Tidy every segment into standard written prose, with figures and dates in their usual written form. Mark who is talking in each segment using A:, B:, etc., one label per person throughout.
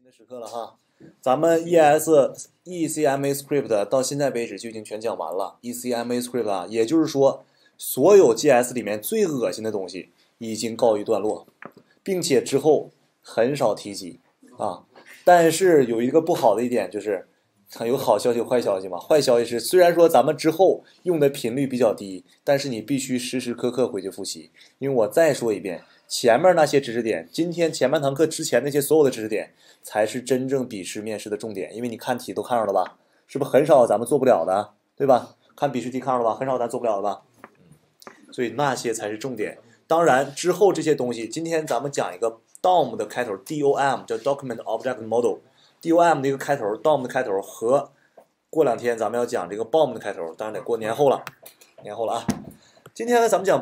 A: 的时刻了哈，咱们 ECMA script 到现在为止就已经全讲完了。ECMA script 啊，也就是说，所有 GS 里面最恶心的东西已经告一段落，并且之后很少提及啊。但是有一个不好的一点就是，有好消息有坏消息嘛。坏消息是，虽然说咱们之后用的频率比较低，但是你必须时时刻刻回去复习。因为我再说一遍。前面那些知识点，今天前半堂课之前那些所有的知识点，才是真正笔试面试的重点。因为你看题都看上了吧？是不是很少咱们做不了的，对吧？看笔试题看上了吧？很少咱做不了的吧？所以那些才是重点。当然之后这些东西，今天咱们讲一个 DOM 的开头 ，DOM 叫 Document Object Model，DOM 的一个开头 ，DOM 的开头和过两天咱们要讲这个 BOM 的开头，当然得过年后了，年后了啊。今天呢，咱们讲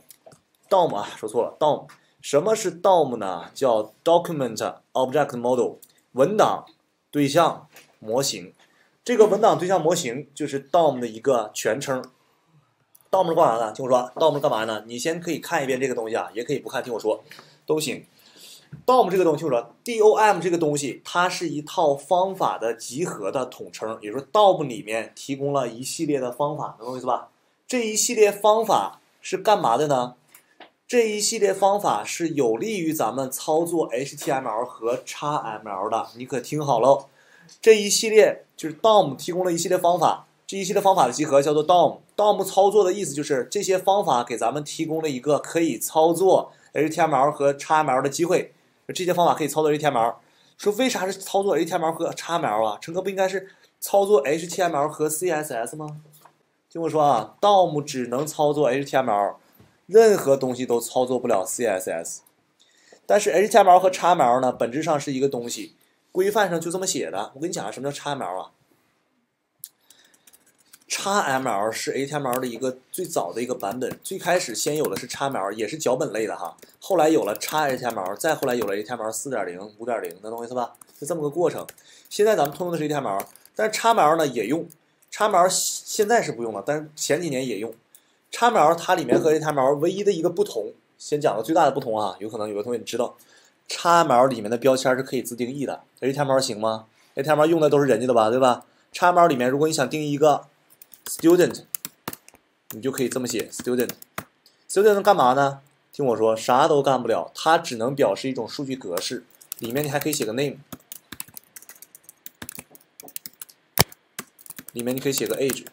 A: BOM。DOM 啊，说错了 ，DOM 什么是 DOM 呢？叫 Document Object Model 文档对象模型。这个文档对象模型就是 DOM 的一个全称。DOM 是干嘛的？听我说 ，DOM 是干嘛呢？你先可以看一遍这个东西啊，也可以不看，听我说都行。DOM 这个东西，听我说 ，DOM 这个东西，它是一套方法的集合的统称，也就是说 DOM 里面提供了一系列的方法，能懂我意思吧？这一系列方法是干嘛的呢？这一系列方法是有利于咱们操作 HTML 和 XML 的，你可听好喽。这一系列就是 DOM 提供了一系列方法，这一系列方法的集合叫做 DOM。DOM 操作的意思就是这些方法给咱们提供了一个可以操作 HTML 和 XML 的机会。这些方法可以操作 HTML。说为啥是操作 HTML 和 XML 啊？陈哥不应该是操作 HTML 和 CSS 吗？听我说啊 ，DOM 只能操作 HTML。任何东西都操作不了 CSS， 但是 HTML 和 XML 呢，本质上是一个东西，规范上就这么写的。我跟你讲什么叫 XML 啊 ？XML 是 HTML 的一个最早的一个版本，最开始先有的是 XML， 也是脚本类的哈，后来有了 XHTML， 再后来有了 HTML 4.0、5.0， 能懂我意思吧？就这么个过程。现在咱们通用的是 HTML， 但是 XML 呢也用 ，XML 现在是不用了，但是前几年也用。XML 它里面和 HTML 唯一的一个不同，先讲个最大的不同啊，有可能有的同学你知道 ，XML 里面的标签是可以自定义的 ，HTML 行吗 ？HTML 用的都是人家的吧，对吧 ？XML 里面如果你想定义一个 student， 你就可以这么写 student。student 干嘛呢？听我说，啥都干不了，它只能表示一种数据格式，里面你还可以写个 name， 里面你可以写个 age。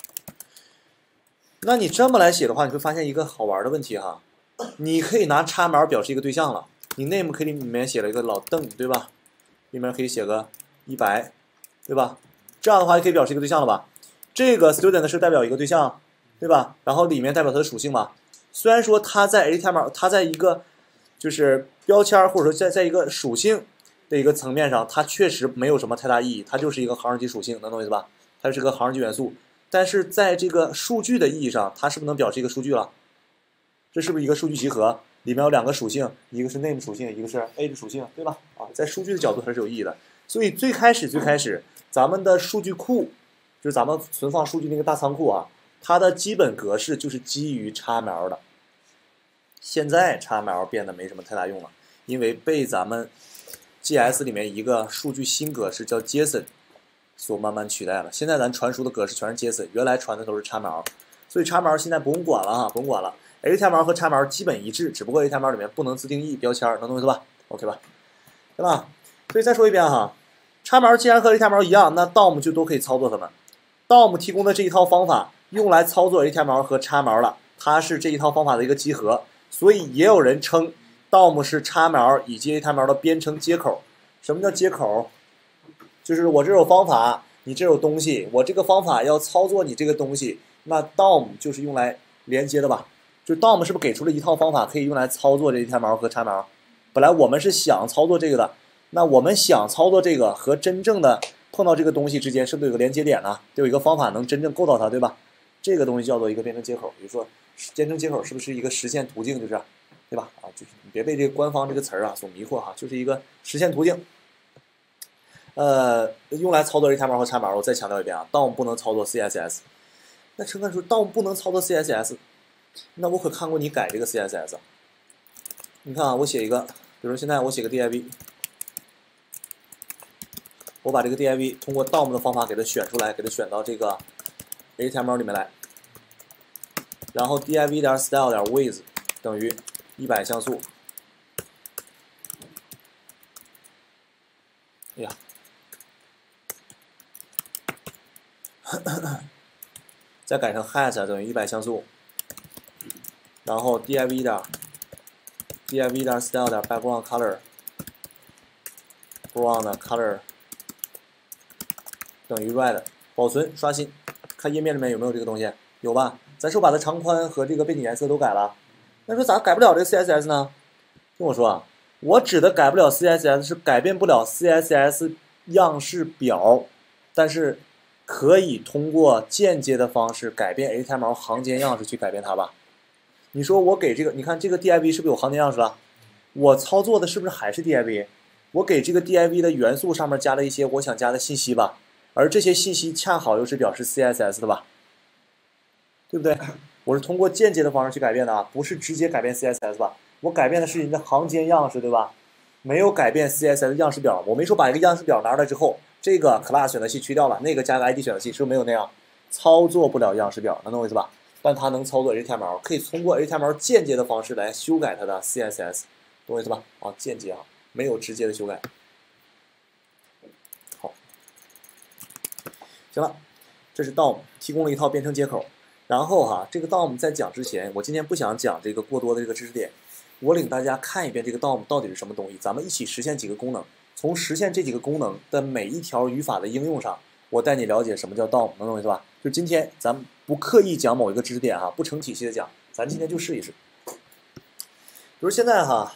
A: 那你这么来写的话，你会发现一个好玩的问题哈。你可以拿 XML 表示一个对象了，你 name 可以里面写了一个老邓，对吧？里面可以写个100，对吧？这样的话就可以表示一个对象了吧？这个 student 是代表一个对象，对吧？然后里面代表它的属性嘛。虽然说它在 HTML， 它在一个就是标签或者说在一个属性的一个层面上，它确实没有什么太大意义，它就是一个行数级属性，能懂我意思吧？它是个行数级元素。但是在这个数据的意义上，它是不是能表示一个数据了？这是不是一个数据集合？里面有两个属性，一个是 name 属性，一个是 age 属性，对吧？啊，在数据的角度还是有意义的。所以最开始，咱们的数据库就是咱们存放数据那个大仓库啊，它的基本格式就是基于 XML 的。现在 XML 变得没什么太大用了，因为被咱们 GS 里面一个数据新格式叫 JSON。所慢慢取代了。现在咱传输的格式全是 JSON， 原来传的都是 XML， 所以 XML 现在不用管了哈，不用管了。HTML 和 XML 基本一致，只不过 HTML 里面不能自定义标签，能懂我意思吧 ？OK 吧？对吧？所以再说一遍哈 ，XML 既然和 HTML 一样，那 DOM 就都可以操作它们。DOM 提供的这一套方法用来操作 HTML 和 XML 了，它是这一套方法的一个集合，所以也有人称 DOM 是 XML 以及 HTML 的编程接口。什么叫接口？就是我这有方法，你这有东西，我这个方法要操作你这个东西，那 DOM 就是用来连接的吧？就 DOM 是不是给出了一套方法可以用来操作这 HTML 和 XML？ 本来我们是想操作这个的，那我们想操作这个和真正的碰到这个东西之间是不是有个连接点呢？得有一个方法能真正够到它，对吧？这个东西叫做一个编程接口。比如说编程接口是不是一个实现途径？就是，对吧？啊，就是你别被这个官方这个词儿啊所迷惑哈，就是一个实现途径。用来操作 HTML 和 XML， 我再强调一遍啊 ，DOM 不能操作 CSS。那陈哥说 DOM 不能操作 CSS， 那我可看过你改这个 CSS。你看啊，我写一个，比如说现在我写个 div， 我把这个 div 通过 DOM 的方法给它选出来，给它选到这个 HTML 里面来，然后 div 点 style 点 width 等于100像素。哎呀，再改成 height 等于100像素，然后 div 点 style 点 background color background color 等于 red， 保存刷新，看页面里面有没有这个东西，有吧？咱是不是把它长宽和这个背景颜色都改了？那说咋改不了这个 CSS 呢？听我说啊，我指的改不了 CSS 是改变不了 CSS 样式表，但是可以通过间接的方式改变 HTML 行间样式去改变它吧？你说我给这个，你看这个 div 是不是有行间样式了？我操作的是不是还是 div？ 我给这个 div 的元素上面加了一些我想加的信息吧，而这些信息恰好又是表示 CSS 的吧，对不对？我是通过间接的方式去改变的啊，不是直接改变 CSS 吧？我改变的是你的行间样式，对吧？没有改变 CSS 样式表，我没说把一个样式表拿出来之后，这个 class 选择器去掉了，那个加个 ID 选择器，是不是没有那样？操作不了样式表，能懂我意思吧？但它能操作 HTML， 可以通过 HTML 间接的方式来修改它的 CSS， 懂我意思吧？啊，间接啊，没有直接的修改。好，行了，这是 DOM 提供了一套编程接口。然后哈，这个 DOM 在讲之前，我今天不想讲这个过多的这个知识点，我领大家看一遍这个 DOM 到底是什么东西，咱们一起实现几个功能。从实现这几个功能的每一条语法的应用上，我带你了解什么叫 DOM， 能懂我意思吧？就今天咱们不刻意讲某一个知识点哈，不成体系的讲，咱今天就试一试。比如现在哈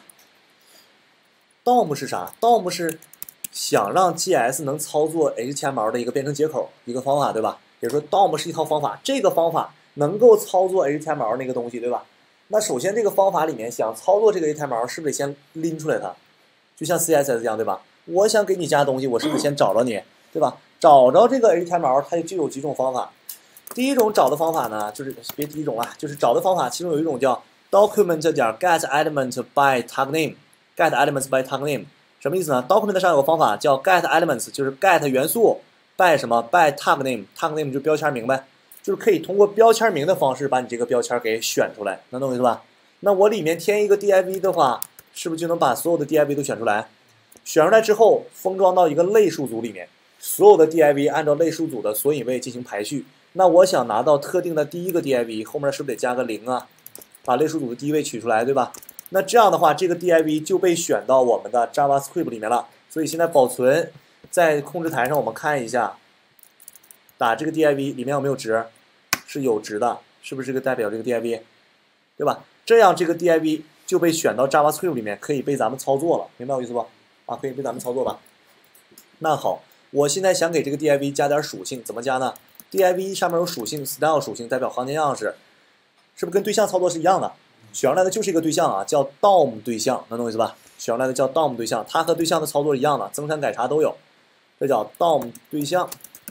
A: ，DOM 是啥 ？DOM 是想让 JS 能操作 HTML 的一个编程接口，一个方法，对吧？也就是说 DOM 是一套方法，这个方法能够操作 HTML 那个东西，对吧？那首先这个方法里面想操作这个 HTML， 是不是得先拎出来它？就像 CSS 一样，对吧？我想给你加东西，我是不是先找着你，对吧？找着这个 HTML， 它就有几种方法。第一种找的方法呢，就是别第一种啊，就是找的方法，其中有一种叫 document 点 get element by tag name，get elements by tag name， 什么意思呢 ？document 上有个方法叫 get elements， 就是 get 元素 by 什么 by tag name，tag name 就标签名呗，就是可以通过标签名的方式把你这个标签给选出来，能懂我意思吧？那我里面添一个 div 的话，是不是就能把所有的 div 都选出来？选出来之后封装到一个类数组里面，所有的 div 按照类数组的索引位进行排序。那我想拿到特定的第一个 div， 后面是不是得加个0啊？把类数组的第一位取出来，对吧？那这样的话，这个 div 就被选到我们的 JavaScript 里面了。所以现在保存，在控制台上我们看一下，打这个 div 里面有没有值？是有值的，是不是这个代表这个 div， 对吧？这样这个 div 就被选到 JavaScript 里面，可以被咱们操作了，明白我意思不？啊，可以被咱们操作吧？那好，我现在想给这个 div 加点属性，怎么加呢？div 上面有属性 style 属性代表行间样式，是不是跟对象操作是一样的？选出来的就是一个对象啊，叫 DOM 对象，能懂我意思吧？选出来的叫 DOM 对象，它和对象的操作一样的，增删改查都有，这叫 DOM 对象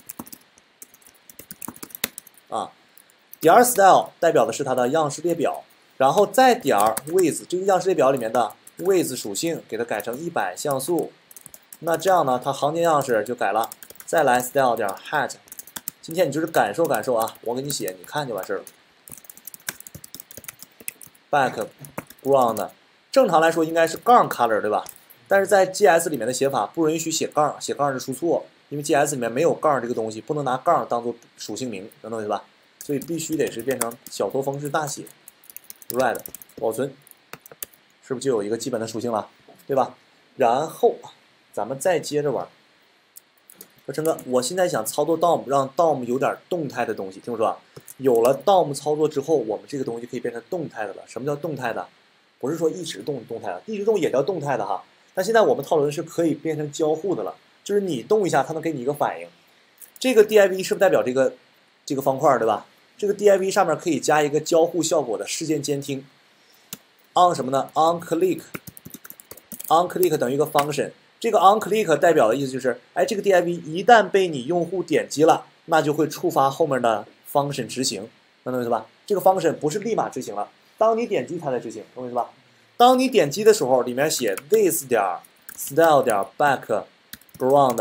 A: 啊。点 style 代表的是它的样式列表，然后再点 width 这个样式列表里面的 width 属性给它改成100像素，那这样呢，它行间样式就改了。再来 style 点 height。今天你就是感受感受啊，我给你写，你看就完事儿了。background 正常来说应该是杠 color 对吧？但是在 GS 里面的写法不允许写杠，写杠是出错，因为 GS 里面没有杠这个东西，不能拿杠当做属性名，能懂对吧？所以必须得是变成小作峰式大写 ，red 保存，是不是就有一个基本的属性了，对吧？然后咱们再接着玩。说陈哥，我现在想操作 DOM， 让 DOM 有点动态的东西。听我说啊，有了 DOM 操作之后，我们这个东西可以变成动态的了。什么叫动态的？不是说一直动态的，一直动也叫动态的哈。但现在我们讨论的是可以变成交互的了，就是你动一下，它能给你一个反应。这个 div 是不是代表这个方块对吧？这个 div 上面可以加一个交互效果的事件监听 ，on 什么呢 ？on click，on click 等于一个 function。这个 on click 代表的意思就是，哎，这个 div 一旦被你用户点击了，那就会触发后面的 function 执行，能懂意思吧？这个 function 不是立马执行了，当你点击它才执行，懂我意思吧？当你点击的时候，里面写 this 点 style 点 background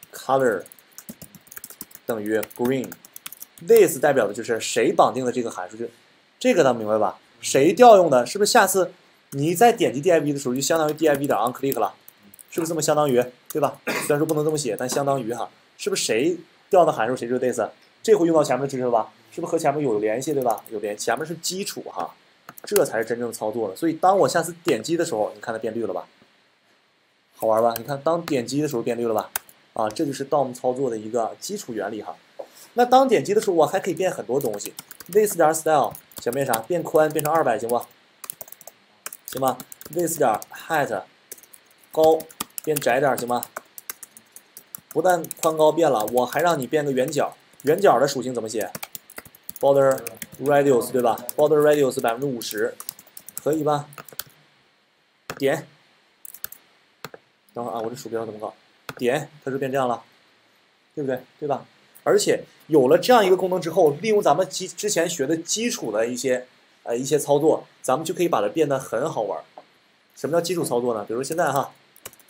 A: color 等于 green。this 代表的就是谁绑定的这个函数，这个大家明白吧？谁调用的？是不是下次你在点击 div 的时候就相当于 div 点 onClick 了？是不是这么相当于？对吧？虽然说不能这么写，但相当于哈，是不是谁调的函数谁就是 this？这回用到前面的知识了吧？是不是和前面有联系，对吧？有联系，前面是基础哈，这才是真正操作的。所以当我下次点击的时候，你看它变绿了吧？好玩吧？你看当点击的时候变绿了吧？啊，这就是 DOM 操作的一个基础原理哈。那当点击的时候，我还可以变很多东西。this 点 style 想变啥？变宽变成200行不？行吧 ？this 点 height 高变窄点行吗？不但宽高变了，我还让你变个圆角。圆角的属性怎么写 ？border radius 对吧 ？border radius 50%，可以吧？点。等会儿啊，我这鼠标怎么搞？点，它就变这样了，对不对？对吧？而且有了这样一个功能之后，利用咱们之前学的基础的一些操作，咱们就可以把它变得很好玩。什么叫基础操作呢？比如现在哈，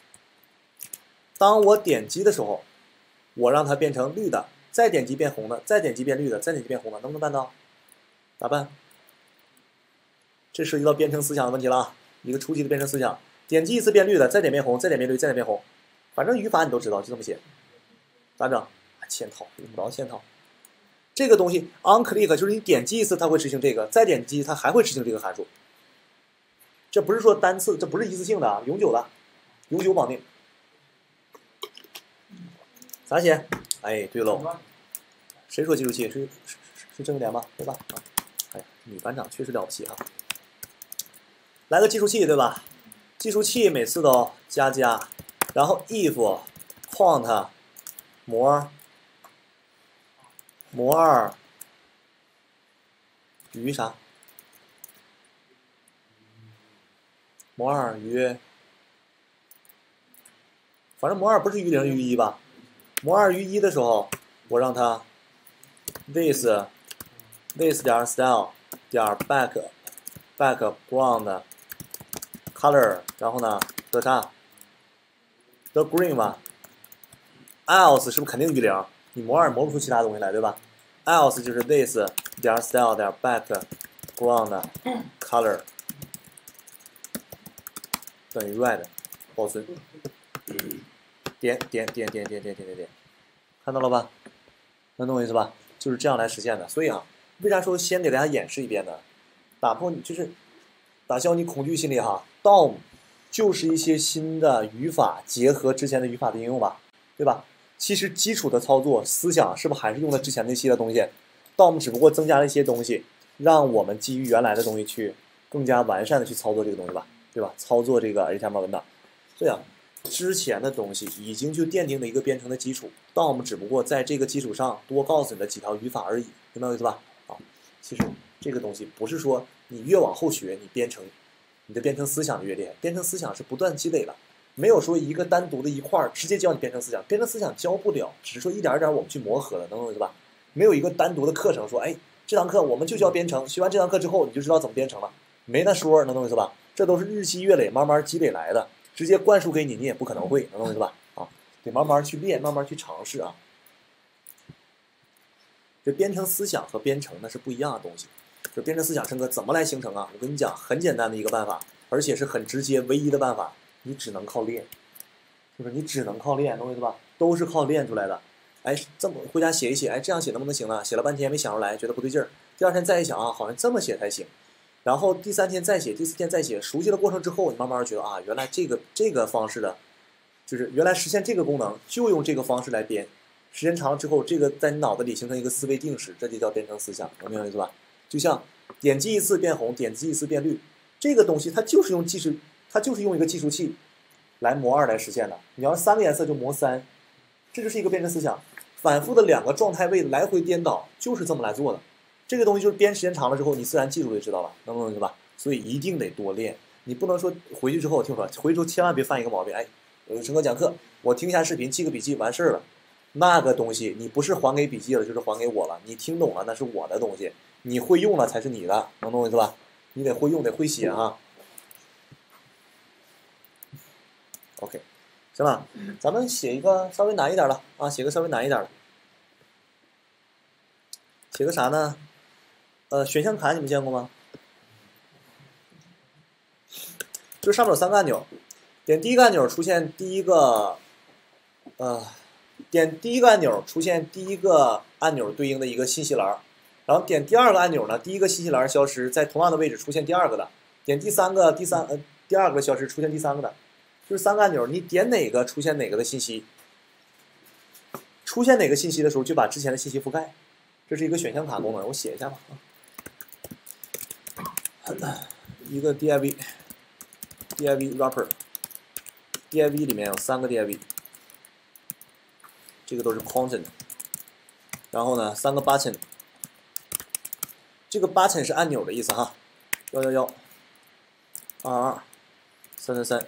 A: 当我点击的时候，我让它变成绿的，再点击变红的，再点击变绿的，再点击变红的，能不能办到？咋办？这涉及到编程思想的问题了啊，一个初级的编程思想。点击一次变绿的，再点变红，再点变绿，再点变红，反正语法你都知道，就这么写。咋整？嵌套，用不着嵌套。这个东西 onClick 就是你点击一次，它会执行这个，再点击它还会执行这个函数。这不是说单次，这不是一次性的啊，永久的，永久绑定。咋写？哎，对喽，谁说计数器是正点吧？对吧？啊，哎，女班长确实了不起哈。来个计数器，对吧？计数器每次都加，然后 if quant more 2于啥？模2于，反正模2不是于0于1吧？模2于1的时候，我让它 this 点 style 点 background color， 然后呢得啥？得 green 吧 ？else 是不是肯定于0？你模2模不出其他东西来，对吧 ？else 就是 this 点 style 点 background color 等于 red， 保存。点，看到了吧？能懂我意思吧？就是这样来实现的。所以啊，为啥说先给大家演示一遍呢？打消你恐惧心理哈。DOM 就是一些新的语法结合之前的语法的应用吧，对吧？其实基础的操作思想是不是还是用的之前那些的东西 ？DOM 只不过增加了一些东西，让我们基于原来的东西去更加完善的去操作这个东西吧，对吧？操作这个 HTML 文档。所以啊，之前的东西已经就奠定了一个编程的基础，DOM 只不过在这个基础上多告诉你的几条语法而已，明白我意思吧？啊，其实这个东西不是说你越往后学，你的编程思想就越厉害。编程思想是不断积累的，没有说一个单独的一块直接教你编程思想，编程思想教不了，只是说一点一点我们去磨合的，能懂我意思吧？没有一个单独的课程说，哎，这堂课我们就教编程，学完这堂课之后你就知道怎么编程了，没那说，能懂我意思吧？这都是日积月累慢慢积累来的。直接灌输给你，你也不可能会，能懂我意思吧？啊，得慢慢去练，慢慢去尝试啊。这编程思想和编程那是不一样的东西。这编程思想，申哥怎么来形成啊？我跟你讲，很简单的一个办法，而且是很直接、唯一的办法，你只能靠练，就是你只能靠练，懂我意思吧？都是靠练出来的。哎，这么回家写一写，哎，这样写能不能行呢？写了半天没想出来，觉得不对劲儿。第二天再一想啊，好像这么写才行。然后第3天再写，第4天再写，熟悉了过程之后，你慢慢觉得啊，原来这个方式的，就是原来实现这个功能就用这个方式来编。时间长了之后，这个在你脑子里形成一个思维定式，这就叫编程思想，能明白意思吧？就像点击一次变红，点击一次变绿，这个东西它就是用一个计数器来模2来实现的。你要3个颜色就模3，这就是一个编程思想，反复的2个状态位来回颠倒，就是这么来做的。这个东西就是编时间长了之后，你自然记住就知道了，能不能对吧？所以一定得多练，你不能说回去之后听说，回去之后千万别犯一个毛病，哎，有申哥讲课，我听一下视频，记个笔记完事儿了，那个东西你不是还给笔记了，就是还给我了，你听懂了那是我的东西，你会用了才是你的，能懂我意思吧？你得会用，得会写啊。OK， 行吧？咱们写一个稍微难一点的啊，写个稍微难一点的，写个啥呢？选项卡你们见过吗？就上面有3个按钮，点第一个按钮出现第一个，点第一个按钮出现第一个按钮对应的一个信息栏，然后点第二个按钮呢，第一个信息栏消失，在同样的位置出现第二个的，点第三个第二个消失，出现第三个的，就是3个按钮，你点哪个出现哪个的信息，出现哪个信息的时候就把之前的信息覆盖，这是一个选项卡功能，我写一下吧啊，一个 div wrapper。div 里面有3个 div， 这个都是 content， 然后呢3个 button， 这个 button 是按钮的意思哈，111、22、333，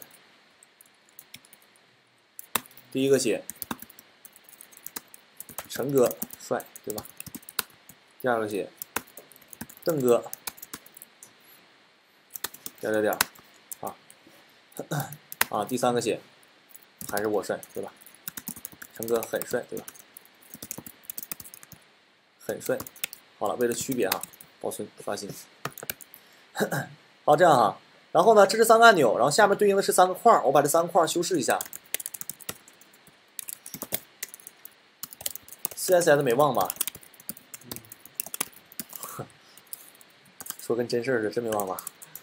A: 第一个写陈哥帅对吧？第二个写邓哥点点点啊，第三个写还是我帅对吧？陈哥很帅对吧？很帅。好了，为了区别哈，保存刷新。好，这样哈。然后呢，这是3个按钮，然后下面对应的是3个框，我把这3个框修饰一下。CSS 没忘吧？说跟真事似的，真没忘吧？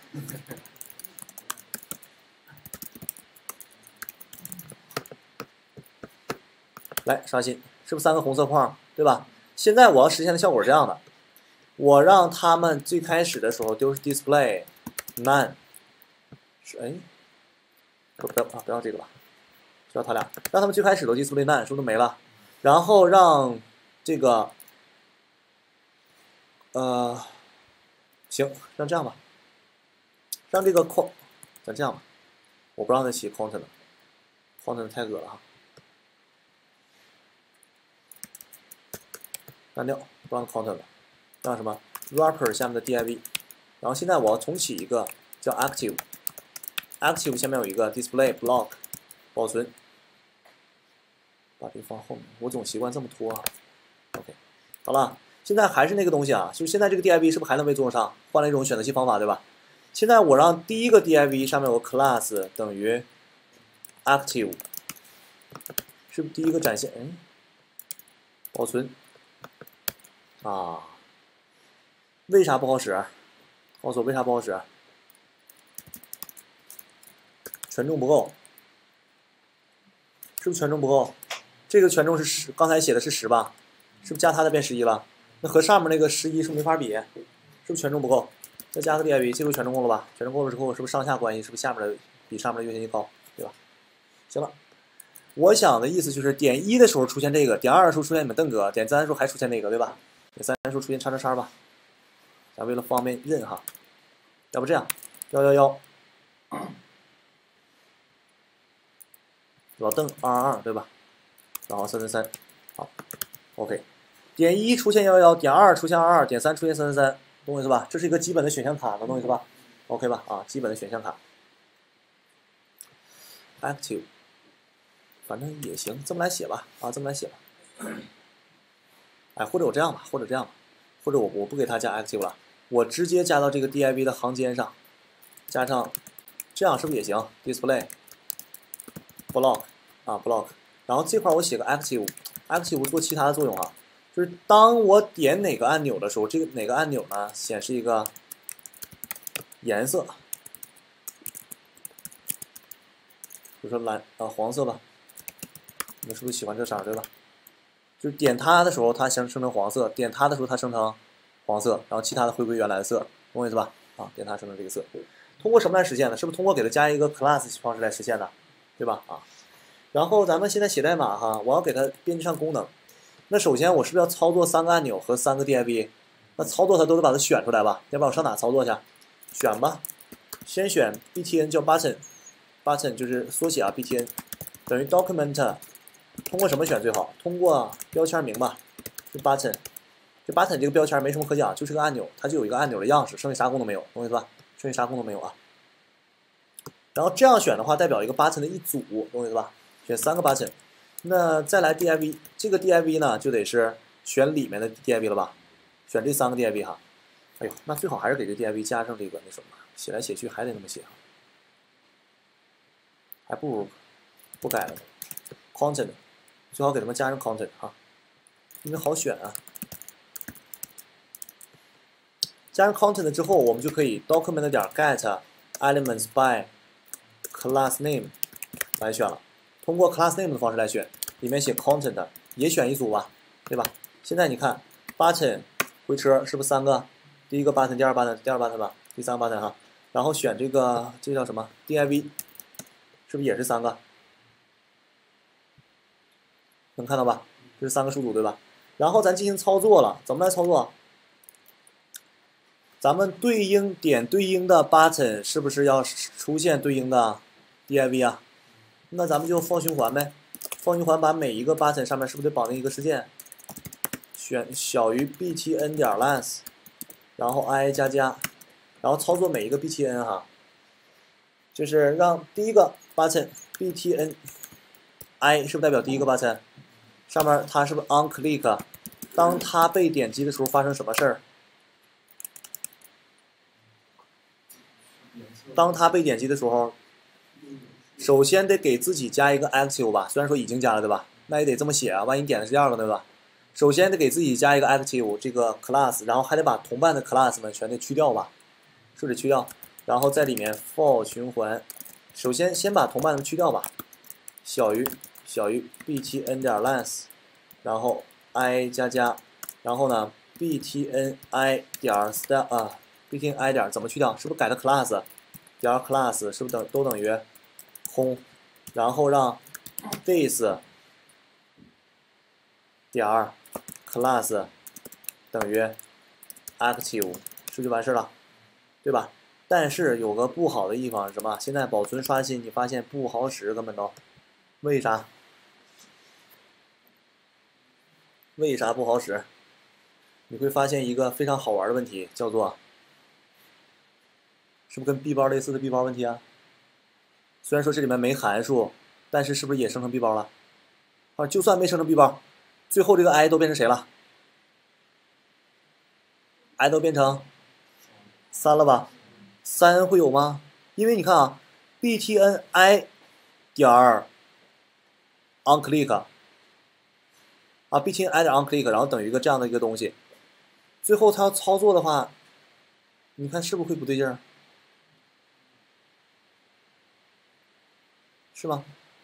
A: 来刷新，是不是3个红色框，对吧？现在我要实现的效果是这样的，我让他们最开始的时候都是 display none， 是不要这个吧，就要他俩，让他们最开始都 display none， 是不是都没了？然后让这个行，让这样吧，让这个咱这样吧，我不让他起 content 了 ，content 太恶了哈。删掉，不让 content 了，让什么 wrapper 下面的 div， 然后现在我要重启一个叫 active 下面有一个 display block， 保存，把这个放后面，我总习惯这么拖啊。OK， 好了，现在还是那个东西啊，就是现在这个 div 是不是还能被作用上？换了一种选择器方法，对吧？现在我让第一个 div 上面有个 class 等于 active， 是不是第一个展现？保存。啊，为啥不好使？告诉我为啥不好使？权重不够，是不是权重不够？这个权重是10，刚才写的是10吧？是不是加它的变11了？那和上面那个11是没法比，是不是权重不够？再加个 div， 这回权重够了吧？权重够了之后，是不是上下关系是不是下面的比上面的优先级高，对吧？行了，我想的意思就是点1的时候出现这个，点2的时候出现你们邓哥，点3的时候还出现那个，对吧？点3的时候出现叉叉叉吧。咱为了方便认哈，要不这样，111，老邓222对吧？然后333，好 ，OK， 点1出现111，点2出现22，点3出现333，懂我意思吧？这是一个基本的选项卡，能懂我意思吧 ？OK 吧？啊，基本的选项卡 ，active， 反正也行，这么来写吧，啊，这么来写吧。哎，或者我这样吧，或者这样吧，或者我不给它加 active 了。我直接加到这个 div 的行间上，加上这样是不是也行 ？display block 啊 block， 然后这块我写个 active 做其他的作用啊，就是当我点哪个按钮的时候，这个哪个按钮呢显示一个颜色，比如说黄色吧，你们是不是喜欢这色对吧？就是点它的时候它生成黄色，点它的时候它生成黄色，然后其他的回归原来的色，懂我意思吧？啊，点它生成这个色，通过什么来实现的？是不是通过给它加一个 class 方式来实现的，对吧？啊，然后咱们现在写代码哈，我要给它编辑上功能。那首先我是不是要操作3个按钮和3个 div？ 那操作它都得把它选出来吧？要不然我上哪操作去？选吧，先选 btn 叫 button 就是缩写啊 btn 等于 document， 通过什么选最好？通过标签名吧，是 button。这 button 这个标签没什么可讲，就是个按钮，它就有一个按钮的样式，剩下啥功能没有，懂我意思吧？剩下啥功能没有啊？然后这样选的话，代表一个 button 的一组，懂我意思吧？ 选3个 button。那再来 div， 这个 div 呢就得是选里面的 div 了吧？选这3个 div 哈。哎呦，那最好还是给这 div 加上这个那什么，写来写去还得那么写哈，还不如不改了呢。content 最好给他们加上 content 哈，因为好选啊。加上 content 之后，我们就可以 document 点 get elements by class name 来选了。通过 class name 的方式来选，里面写 content 也选一组吧，对吧？现在你看 button 回车是不是3个？第一个 button， 第二 button， 第二 button 吧，第3个 button 哈。然后选这个这叫什么 div， 是不是也是3个？能看到吧？这是3个数组对吧？然后咱进行操作了，怎么来操作？咱们对应点对应的 button 是不是要出现对应的 div 啊？那咱们就 for 循环呗。for 循环把每一个 button 上面是不是得绑定一个事件？选小于 btn 点 length， 然后 i 加加，然后操作每一个 btn 哈，就是让第一个 button btn i 是不是代表第一个 button？ 上面它是不是 on click？ 当它被点击的时候发生什么事儿？当它被点击的时候，首先得给自己加一个 active 吧，虽然说已经加了对吧？那也得这么写啊，万一点的是第2个对吧？首先得给自己加一个 active 这个 class， 然后还得把同伴的 class 们全得去掉吧，是不是去掉？然后在里面 for 循环，首先先把同伴们去掉吧，小于btn 点 length， 然后 i 加加，然后呢 btn i 点 style 啊 btn i 点怎么去掉？是不是改的 class？ 点 class 是不是都等于空？然后让 this 点 class 等于 active， 是不是就完事了？对吧？但是有个不好的地方是什么？现在保存刷新，你发现不好使，根本都。为啥？为啥不好使？你会发现一个非常好玩的问题，叫做是不是跟 B 包类似的 B 包问题啊？虽然说这里面没函数，但是是不是也生成 B 包了？啊，就算没生成 B 包，最后这个 i 都变成谁了 ？i 都变成3了吧？3会有吗？因为你看啊 ，btn i 点 on click 啊 ，btn i 点 on click， 然后等于一个这样的一个东西，最后它要操作的话，你看是不是会不对劲儿？是吗？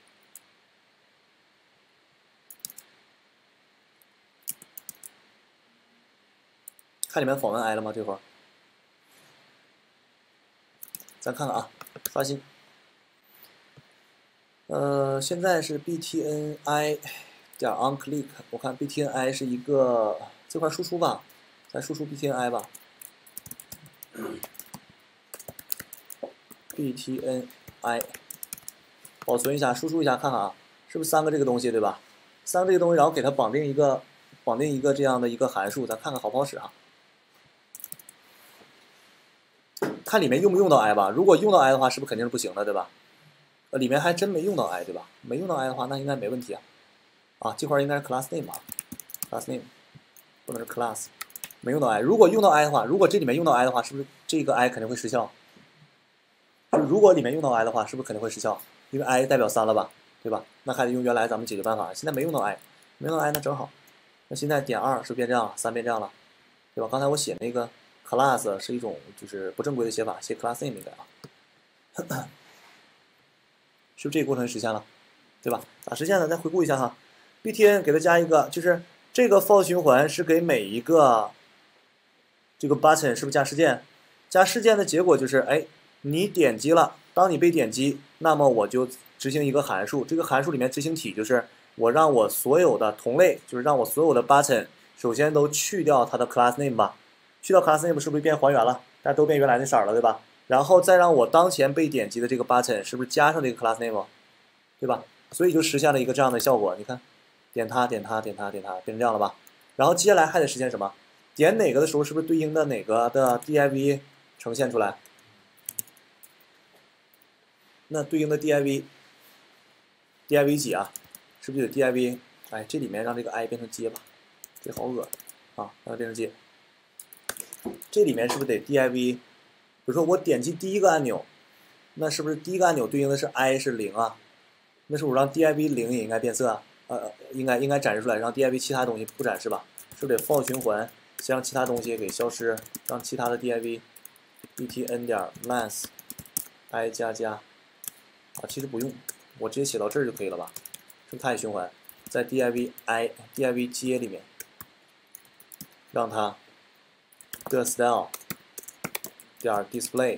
A: 看里面访问 i 了吗？这会儿，咱看看啊，刷新。现在是 btn i 点 on click， 我看 btn i 是一个这块输出吧，咱输出 btn i 吧。btn i 保存一下，输出一下，看看啊，是不是3个这个东西对吧？3个这个东西，然后给它绑定一个这样的一个函数，咱看看好不好使啊？看里面用不用到 i 吧？如果用到 i 的话，是不是肯定是不行的，对吧？里面还真没用到 i， 对吧？没用到 i 的话，那应该没问题啊。啊，这块应该是 class name 吧 ？class name 不能是 class， 没用到 i。如果用到 i 的话，如果这里面用到 i 的话，是不是这个 i 肯定会失效？就是如果里面用到 i 的话，是不是肯定会失效？因为 i 代表3了吧，对吧？那还得用原来咱们解决办法。现在没用到 i， 没用到 i 那正好。那现在点2是变这样了，3变这样了，对吧？刚才我写那个 class 是一种就是不正规的写法，写 class name 应该啊。是不是这个过程实现了，对吧？咋实现的？再回顾一下哈 ，btn 给它加一个，就是这个 for 循环是给每一个这个 button 是不是加事件？加事件的结果就是，哎，你点击了，当你被点击，那么我就执行一个函数，这个函数里面执行体就是我让我所有的同类，就是让我所有的 button 首先都去掉它的 class name 吧，去掉 class name 是不是变还原了？大家都变原来那色儿了，对吧？然后再让我当前被点击的这个 button 是不是加上这个 class name， 对吧？所以就实现了一个这样的效果。你看，点它，点它，点它，点它，变成这样了吧？然后接下来还得实现什么？点哪个的时候是不是对应的哪个的 div 呈现出来？那对应的 div div 几啊？是不是就得 div？ 哎，这里面让这个 i 变成阶吧，这好恶啊，让它变成阶。这里面是不是得 div？ 比如说我点击第一个按钮，那是不是第一个按钮对应的是 i 是0啊？那是我让 div 0也应该变色啊？应该展示出来，让 div 其他东西不展示吧？是不是得 for 循环，先让其他东西给消失，让其他的 div btn 点 length i 加加啊，其实不用，我直接写到这儿就可以了吧？是不是它也循环？在 div 阶里面，让它的 style 点 display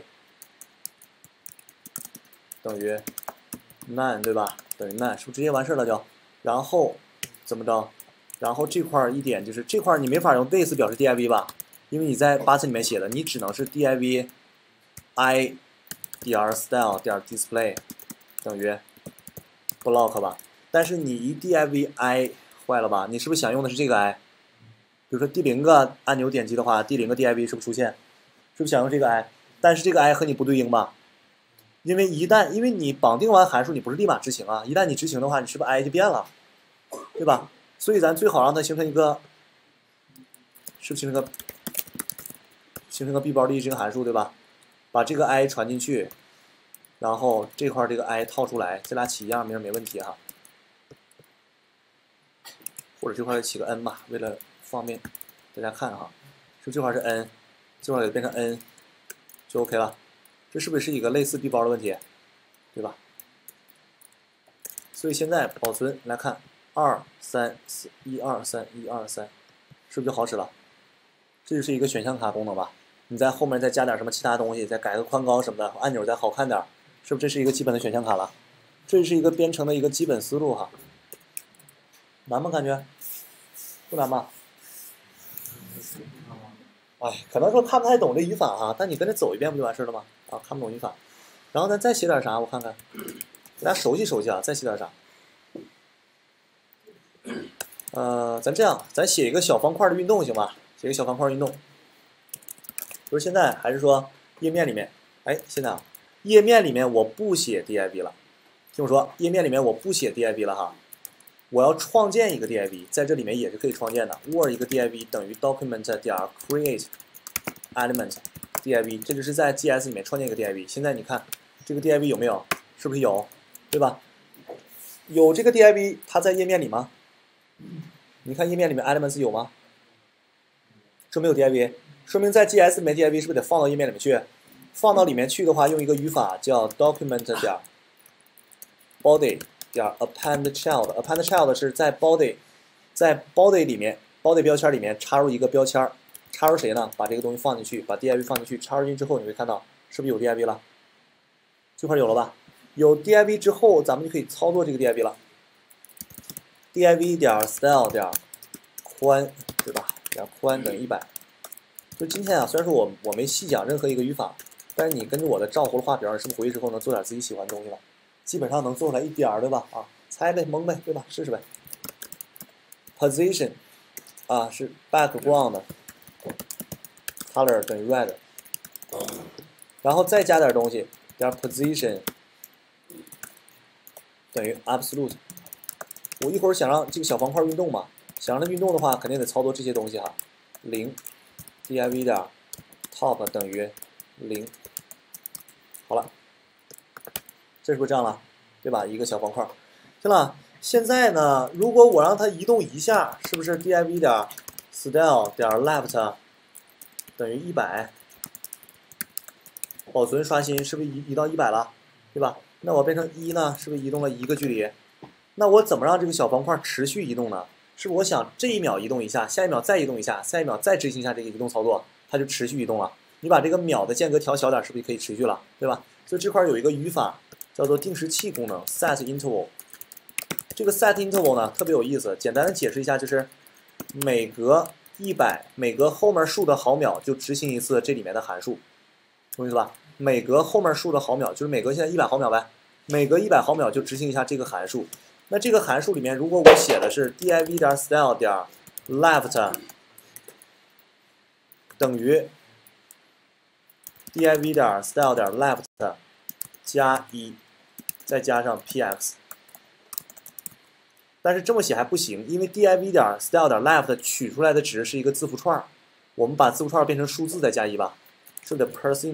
A: 等于 none 对吧？等于 none 是不是直接完事了就？然后怎么着？然后这块一点就是这块你没法用 this 表示 div 吧？因为你在8次里面写的，你只能是 div i 点 style 点 display 等于 block 吧？但是你一 div i 坏了吧？你是不是想用的是这个 i？ 比如说第0个按钮点击的话，第0个 div 是不是出现？是不是想用这个 i？ 但是这个 i 和你不对应吧？因为因为你绑定完函数，你不是立马执行啊，一旦你执行的话，你是不是 i 就变了，对吧？所以咱最好让它形成一个，是不是形成个 b 包立即执行函数，对吧？把这个 i 传进去，然后这块这个 i 套出来，这俩起一样名没问题哈。或者这块起个 n 吧，为了方便大家看哈，就这块是 n， 这块给变成 n， 就 OK 了。这是不是一个类似 b 包的问题，对吧？所以现在保存来看，2、3、4， 1、2、3， 1、2、3，是不是就好使了？这就是一个选项卡功能吧？你在后面再加点什么其他东西，再改个宽高什么的，按钮再好看点，是不是这是一个基本的选项卡了？这是一个编程的一个基本思路哈。难吗？感觉不难吧？哎，可能说看不太懂这语法哈，但你跟着走一遍不就完事了吗？啊，看不懂语法，然后咱再写点啥？我看看，大家熟悉熟悉啊，再写点啥？咱这样，咱写一个小方块的运动行吧？写个小方块运动。比如现在还是说页面里面，哎，现在啊，页面里面我不写 div 了，听我说，页面里面我不写 div 了哈，我要创建一个 div， 在这里面也是可以创建的。word 一个 div 等于 document 点 create element div， 这就是在 GS 里面创建一个 div。现在你看这个 div 有没有？是不是有？对吧？有这个 div， 它在页面里吗？你看页面里面 elements 有吗？说明有 div， 说明在 GS 里面 div 是不是得放到页面里面去？放到里面去的话，用一个语法叫 document 点 body 点 append child。append child 是在 body 里面 body 标签里面插入一个标签，插入谁呢？把这个东西放进去，把 div 放进去，插入进去之后，你会看到是不是有 div 了？这块有了吧？有 div 之后，咱们就可以操作这个 div 了。div 点 style 点宽，对吧？点宽等于100。就今天啊，虽然说我没细讲任何一个语法，但是你跟着我的照葫芦画瓢，是不是回去之后能做点自己喜欢的东西了？基本上能做出来一点儿，对吧？啊，猜呗，蒙呗，对吧？试试呗。position 啊是 background color 等于 red， 然后再加点东西，点 position 等于 absolute。我一会儿想让这个小方块运动嘛，想让它运动的话，肯定得操作这些东西哈。0 div 点 top 等于0。好了，这是不是这样了？对吧？一个小方块。行了，现在呢，如果我让它移动一下，是不是 div 点 style 点 left 等于100？保存刷新是不是移到100了？对吧？那我变成1呢，是不是移动了1个距离？那我怎么让这个小方块持续移动呢？是不是我想这一秒移动一下，下一秒再移动一下，下一秒再执行一下这个移动操作，它就持续移动了？你把这个秒的间隔调小点，是不是可以持续了？对吧？所以这块有一个语法叫做定时器功能 set interval。这个 set interval 呢特别有意思，简单的解释一下，就是每隔100，每隔后面数的毫秒就执行一次这里面的函数，懂意思吧？每隔后面数的毫秒，就是每隔现在100毫秒呗，每隔100毫秒就执行一下这个函数。那这个函数里面，如果我写的是 div 点 style 点 left 等于 div 点 style 点 left 加1，再加上 px， 但是这么写还不行，因为 div 点 style 点 left 取出来的值是一个字符串，我们把字符串变成数字再加1吧，是不是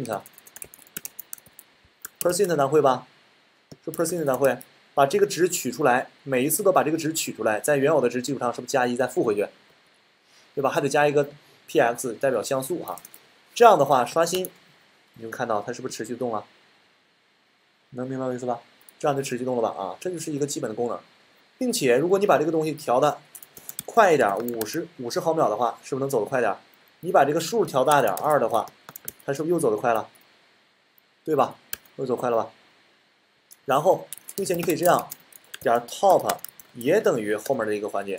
A: percent 咱会吧？是 percent 咱会把这个值取出来，每一次都把这个值取出来，在原有的值基础上是不是加1再复回去，对吧？还得加一个 px 代表像素哈。这样的话刷新，你就看到它是不是持续动了？能明白我意思吧？这样就持续动了吧？啊，这就是一个基本的功能，并且如果你把这个东西调的快一点，50毫秒的话，是不是能走得快点？你把这个数调大点，2的话，它是不是又走得快了？对吧？又走快了吧？然后，并且你可以这样，点 top 也等于后面的一个环节，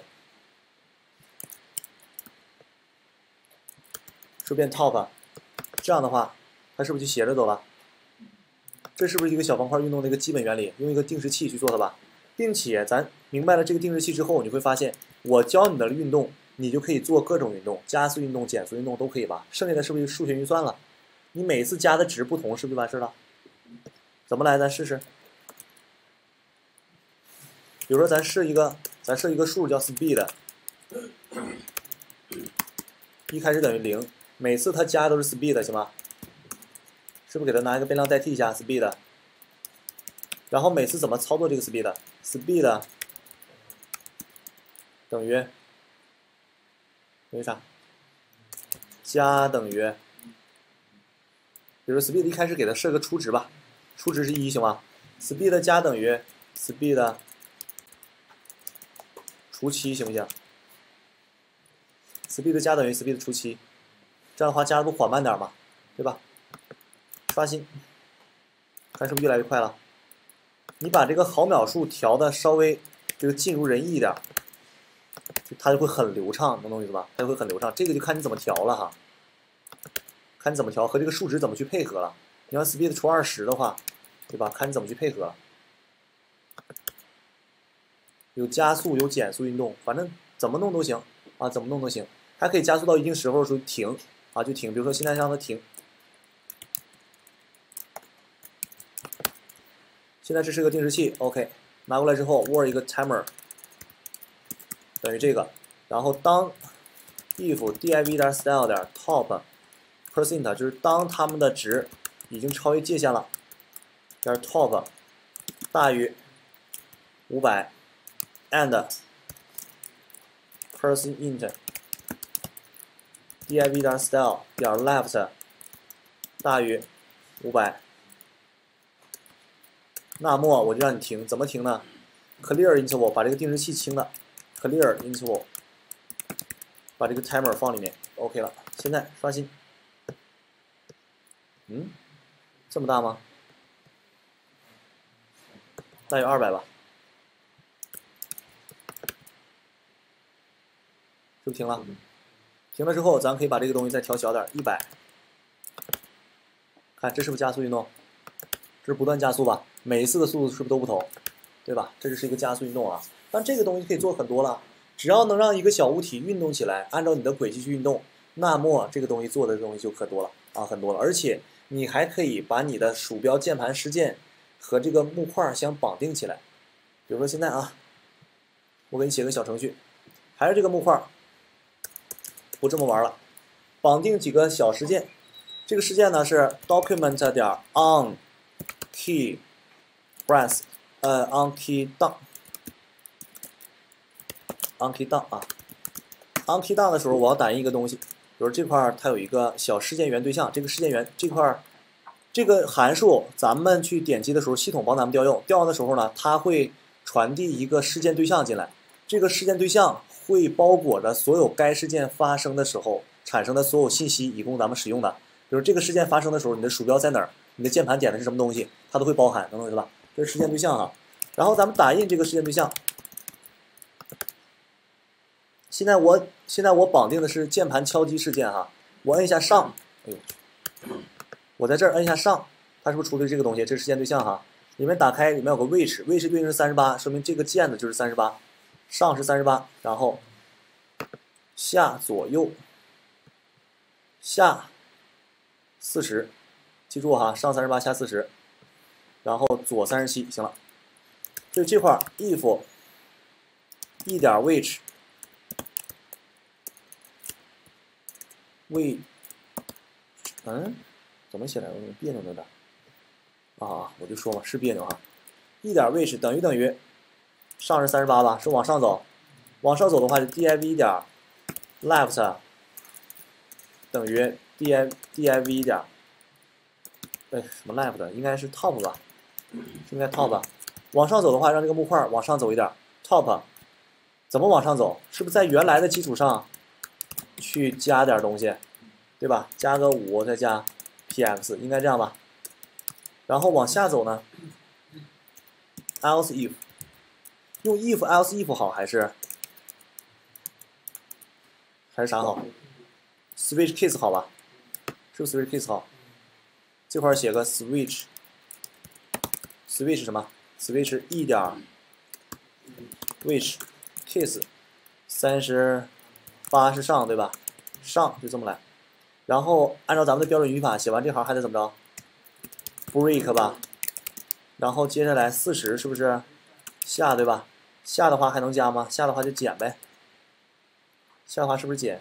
A: 是不是变 top？这样的话，它是不是就斜着走了？这是不是一个小方块运动的一个基本原理？用一个定时器去做的吧。并且咱明白了这个定时器之后，你会发现，我教你的运动，你就可以做各种运动，加速运动、减速运动都可以吧。剩下的是不是数学运算了？你每一次加的值不同，是不是就完事了？怎么来？咱试试。比如说，咱设一个数叫 speed， 一开始等于0，每次它加都是 speed， 行吗？是不是给它拿一个变量代替一下 speed？ 然后每次怎么操作这个 speed？speed 等于啥？加等于，比如 speed 一开始给它设个初值吧，初值是1，行吗 ？speed 加等于 speed 除7，行不行 ？speed 加等于 speed 除7，这样的话加的不缓慢点嘛，对吧？刷新，看是不是越来越快了？你把这个毫秒数调的稍微这个尽如人意一点，它就会很流畅，能懂我意思吧？它就会很流畅。这个就看你怎么调了哈，看你怎么调和这个数值怎么去配合了。你要 speed 除20的话，对吧？看你怎么去配合。有加速，有减速运动，反正怎么弄都行啊，怎么弄都行。还可以加速到一定时候的时候停啊，就停。比如说现在让它停。现在这是个定时器 ，OK， 拿过来之后 ，word 一个 timer 等于这个，然后当 if div 点 style 点 top percent 就是当它们的值已经超越界限了，点 top 大于500 and percent div 点 style 点 left 大于500。那么我就让你停，怎么停呢 ？Clear interval 把这个定时器清了 ，Clear interval 把这个 timer 放里面 ，OK 了。现在刷新，这么大吗？大约200吧，是不是停了？停了之后，咱可以把这个东西再调小点，100。看这是不是加速运动？这是不断加速吧？每一次的速度是不是都不同？对吧？这就是一个加速运动啊。但这个东西可以做很多了，只要能让一个小物体运动起来，按照你的轨迹去运动，那么这个东西做的东西就可多了啊，很多了。而且你还可以把你的鼠标键盘事件和这个木块相绑定起来。比如说现在啊，我给你写个小程序，还是这个木块，不这么玩了，绑定几个小事件。这个事件呢是 document 点 on key press on key down on key down 啊 on key down 的时候，我要打印一个东西，比如这块它有一个小事件源对象，这个事件源这块这个函数咱们去点击的时候，系统帮咱们调用，调用的时候呢，它会传递一个事件对象进来，这个事件对象会包裹着所有该事件发生的时候产生的所有信息，以供咱们使用的。比如这个事件发生的时候，你的鼠标在哪儿，你的键盘点的是什么东西，它都会包含，能懂意思吧？这是事件对象哈。然后咱们打印这个事件对象。现在我绑定的是键盘敲击事件哈，我摁一下上，哎呦，我在这儿摁一下上，它是不是出的这个东西？这是事件对象哈。里面打开，里面有个which 对应是38，说明这个键的就是38，上是38，然后下左右下40，记住哈，上38下40，然后左37，行了。所以这块 if 一点 which we 怎么写来？我有点别扭有点啊，我就说嘛，是别扭哈。一点 which 等于上是38吧？是往上走，往上走的话就 div 点 left 等于 div 点，什么 left 应该是 top 吧？应该 top。往上走的话，让这个木块往上走一点 ，top 怎么往上走？是不是在原来的基础上去加点东西，对吧？加个5，再加 px， 应该这样吧？然后往下走呢 ，else if 用 if else if 好还是啥好 ？switch case 好吧？是不是 switch case 好？这块写个 switch 什么 ？switch 一点 which case 38是上对吧？上就这么来，然后按照咱们的标准语法写完这行还得怎么着 ？break 吧，然后接下来40是不是下对吧？下的话还能加吗？下的话就减呗。下的话是不是减？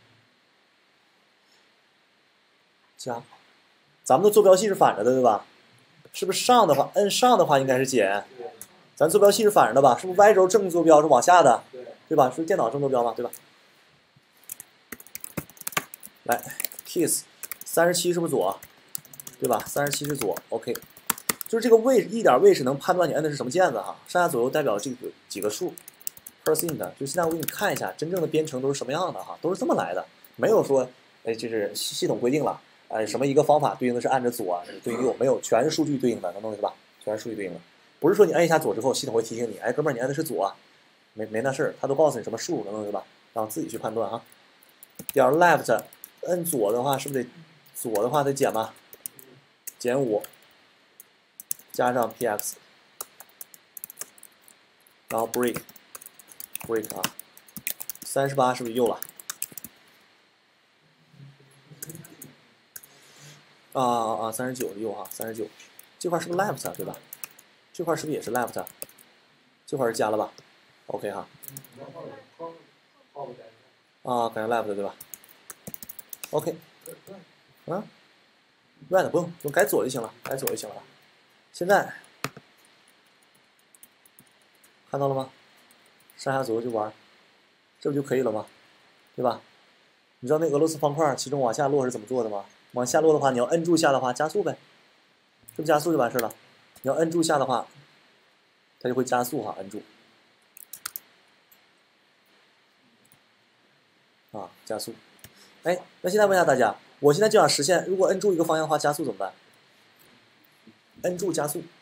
A: 加。咱们的坐标系是反着的对吧？是不是上的话，摁上的话应该是减？咱坐标系是反着的吧？是不是 y 轴正坐标是往下的？对吧？是电脑正坐标嘛？对吧？来 ，kiss 37是不是左？对吧？37是左 ，OK。就是这个位一点位是能判断你摁的是什么键子哈，上下左右代表这个几个数 ，percent。就现在我给你看一下，真正的编程都是什么样的哈，都是这么来的，没有说，就是系统规定了，什么一个方法对应的是按着左对应右，没有，全是数据对应的，能懂是吧？全是数据对应的，不是说你按一下左之后，系统会提醒你，哥们儿你按的是左，没那事儿，他都告诉你什么数，能懂是吧？然后自己去判断哈。点 left 摁左的话，是不是得左的话得减吧？减5。加上 px， 然后 break 啊，38是不是右了？39是右哈，39，这块是不是 left 对吧？这块是不是也是 left？ 这块是加了吧 ？OK 哈。改成 left 对吧 ？OK， right 不用改左就行了，改左就行了。现在看到了吗？上下左右就玩，这不就可以了吗？对吧？你知道那俄罗斯方块其中往下落是怎么做的吗？往下落的话，你要摁住下的话，加速呗，是不是加速就完事了？你要摁住下的话，它就会加速哈，摁住。加速。那现在问一下大家，我现在就想实现，如果摁住一个方向的话，加速怎么办？摁住加速。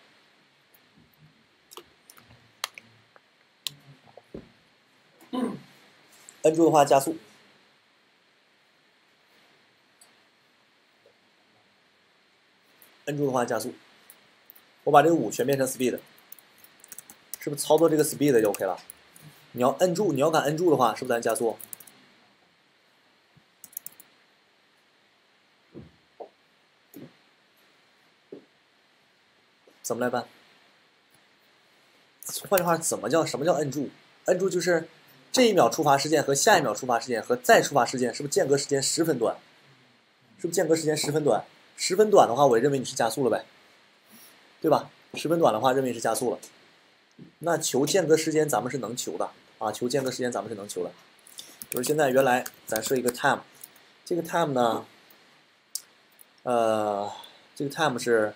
A: 摁住的话加速。摁住的话加速。我把这个5全变成 speed， 是不是操作这个 speed 就 OK 了？你要摁住，你要敢摁住的话，是不是咱加速？怎么来办？换句话，什么叫摁住？摁住就是这一秒触发事件和下一秒触发事件和再触发事件，是不是间隔时间10分短？是不是间隔时间10分短？10分短的话，我认为你是加速了呗，对吧？10分短的话，认为是加速了。那求间隔时间咱们是能求的啊，求间隔时间咱们是能求的。就是现在原来咱设一个 time， 这个 time 呢，这个 time 是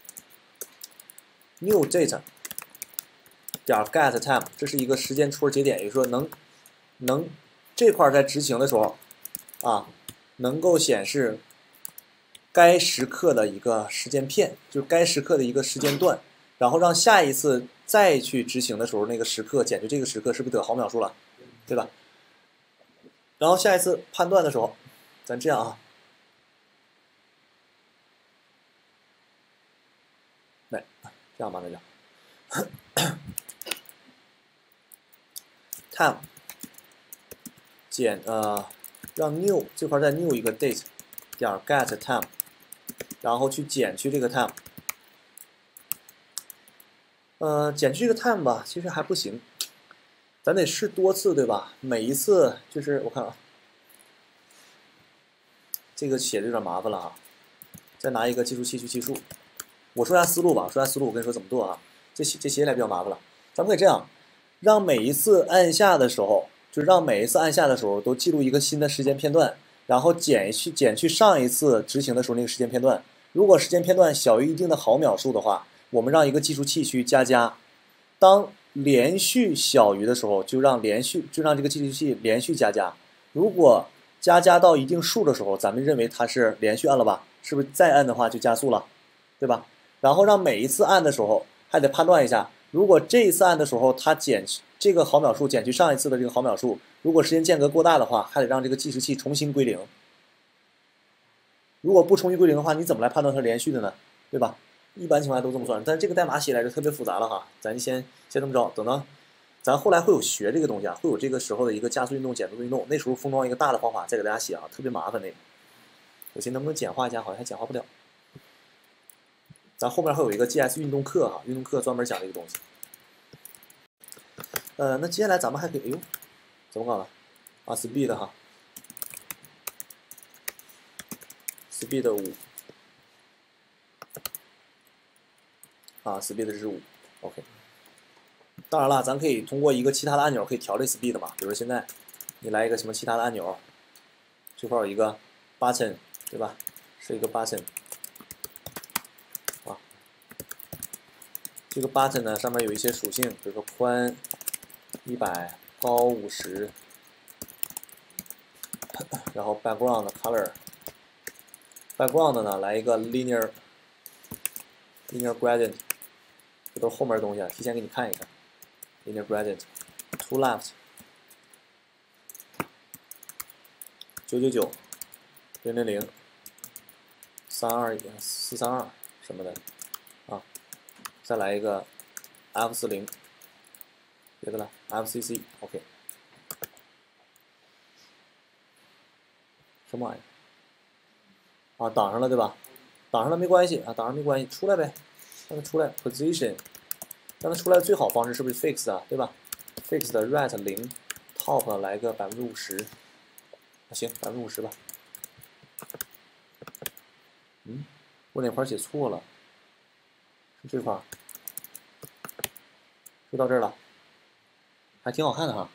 A: new date 点 get time， 这是一个时间戳节点，也就是说能这块在执行的时候能够显示该时刻的一个时间片，就是该时刻的一个时间段，然后让下一次再去执行的时候，那个时刻减去这个时刻，是不是得毫秒数了，对吧？然后下一次判断的时候，咱这样啊，来这样吧，那就time 减让 new 这块再 new 一个 date 点 get time， 然后去减去这个 time， 减去这个 time 吧，其实还不行。 咱得试多次，对吧？每一次就是我看啊，这个写的有点麻烦了啊。再拿一个计数器去计数。我说下思路吧，我说下思路，我跟你说怎么做啊。这写起来比较麻烦了。咱们可以这样，让每一次按下的时候，就是让每一次按下的时候都记录一个新的时间片段，然后减去上一次执行的时候那个时间片段。如果时间片段小于一定的毫秒数的话，我们让一个计数器去加。当连续小于的时候，就让这个计数器连续加。如果加到一定数的时候，咱们认为它是连续按了吧？是不是再按的话就加速了，对吧？然后让每一次按的时候还得判断一下，如果这一次按的时候它这个毫秒数减去上一次的这个毫秒数，如果时间间隔过大的话，还得让这个计时器重新归零。如果不重新归零的话，你怎么来判断它是连续的呢？对吧？一般情况下都这么算，但是这个代码写来就特别复杂了哈，咱先这么着，等到咱后来会有学这个东西啊，会有这个时候的一个加速运动、减速运动，那时候封装一个大的方法再给大家写啊，特别麻烦那个。我寻思能不能简化一下，好像还简化不了。咱后面还有一个 GS 运动课哈，运动课专门讲这个东西。那接下来咱们还可以，哎呦，怎么搞的？啊 ，speed 哈 ，speed 5。啊 ，speed 是5 ，OK。当然了，咱可以通过一个其他的按钮可以调这 speed 嘛，比如说现在你来一个什么其他的按钮，这块有一个 button， 对吧？是一个 button， 啊，这个 button 呢上面有一些属性，比如说宽100，高50，然后 background color，background 呢来一个 linear gradient。这都是后面的东西啊，提前给你看一看。Linear gradient to left 999 000 432什么的啊，再来一个 F40，别的了 FCC OK， 什么玩意儿啊？挡上了对吧？挡上了没关系啊，挡上没关系，出来呗。让它出来 position， 让它出来的最好方式是不是 fix 啊，对吧 ？fix 的 right 0 top 来个50%，行，50%吧。我哪块写错了？是这块，就到这儿了，还挺好看的哈。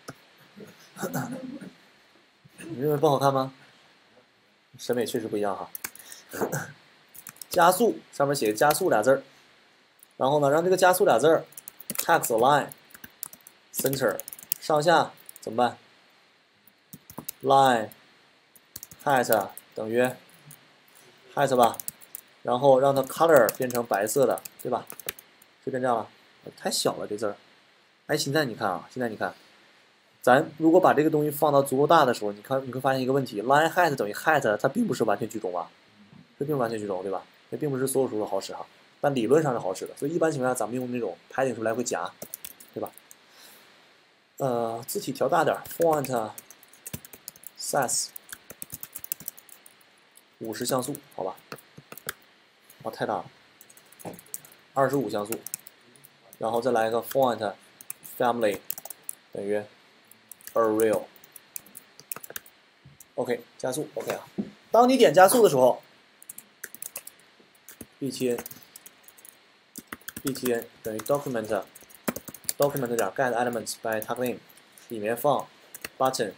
A: 你认为不好看吗？审美确实不一样哈。加速上面写加速俩字儿。然后呢，让这个加速俩字儿 text line center 上下怎么办 ？line height 等于 height 吧，然后让它 color 变成白色的，对吧？就变这样了，太小了这字儿。哎，现在你看啊，咱如果把这个东西放到足够大的时候，你会发现一个问题 ，line height 等于 height，它并不是完全居中啊，这并不完全居中，对吧？这并不是所有时候都好使哈。但理论上是好使的，所以一般情况下咱们用那种padding出来会夹，对吧？字体调大点 ，font size 50像素，好吧？啊，太大了，25像素，然后再来一个 font family 等于 Arial。OK， 加速 OK 啊。当你点加速的时候 ，btn 等于 document 点 get elements by tag name 里面放 button，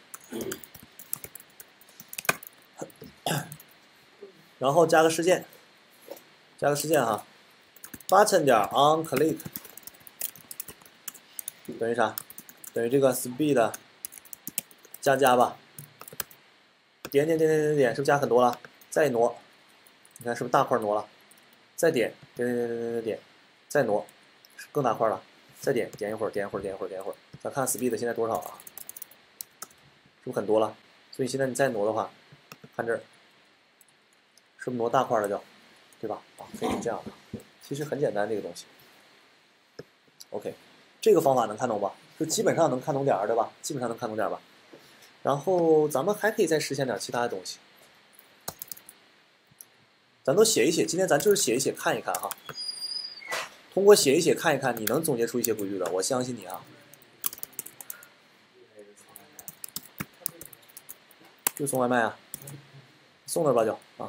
A: 然后加个事件哈 ，button 点 on click 等于啥？等于这个 speed 加吧，点，是不是加很多了？再挪，你看是不是大块挪了？再点，再挪，更大块了，再点一会儿，咱看 speed 现在多少啊？是不是很多了？所以现在你再挪的话，看这儿，是不是挪大块了就，对吧？啊，可以是这样的，其实很简单这个东西。OK， 这个方法能看懂吧？就基本上能看懂点儿，对吧？基本上能看懂点儿吧。然后咱们还可以再实现点其他的东西。咱都写一写，今天咱就是写一写，看一看哈。通过写一写、看一看，你能总结出一些规律的，我相信你啊。 就送外卖啊，送那儿吧就啊。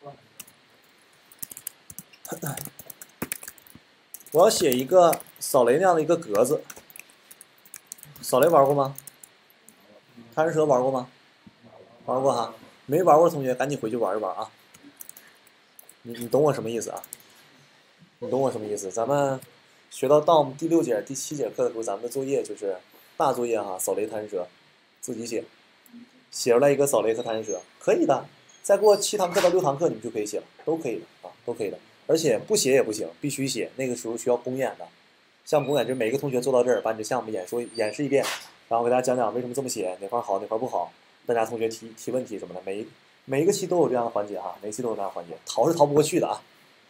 A: 我要写一个扫雷那样的一个格子。扫雷玩过吗？贪蛇玩过吗？玩过哈。没玩过的同学赶紧回去玩一玩啊。你懂我什么意思啊？你懂我什么意思？咱们学到 DOM 第6节、第7节课的时候，咱们的作业就是大作业哈，扫雷贪蛇，自己写，写出来一个扫雷和贪蛇，可以的。再过7堂课到6堂课，你们就可以写了，都可以的啊，都可以的。而且不写也不行，必须写。那个时候需要公演的，项目公演就是每个同学坐到这儿，把你的项目演示一遍，然后给大家讲讲为什么这么写，哪块好哪块不好，大家同学提问题什么的。每一个期都有这样的环节哈，每一期都有这样的环节，逃是逃不过去的啊。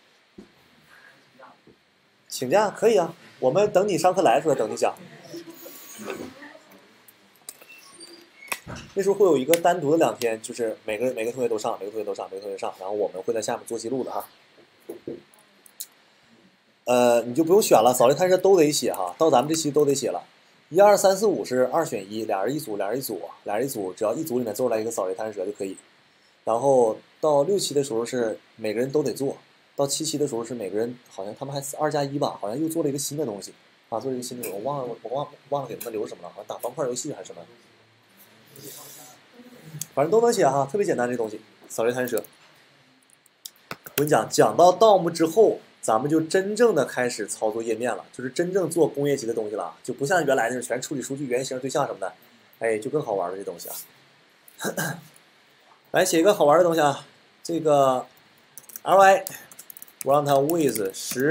A: 请假可以啊，我们等你上课来的时候等你讲。那时候会有一个单独的2天，就是每个同学都上，然后我们会在下面做记录的哈。你就不用选了，扫雷探蛇都得写哈，到咱们这期都得写了。1、2、3、4、5是2选1，俩人一组，只要一组里面做出来一个扫雷探蛇就可以。然后到6期的时候是每个人都得做，到7期的时候是每个人好像他们还2+1吧，好像又做了一个新的东西啊，做了一个新的东西，我忘了给他们留什么了，好像打方块游戏还是什么，反正都能写哈，特别简单这东西，扫雷探蛇。我跟你讲，讲到 DOM 之后，咱们就真正的开始操作页面了，就是真正做工业级的东西了，就不像原来那种全处理数据、原型、对象什么的，哎，就更好玩了这东西啊。来写一个好玩的东西啊，这个 ly 我让它 with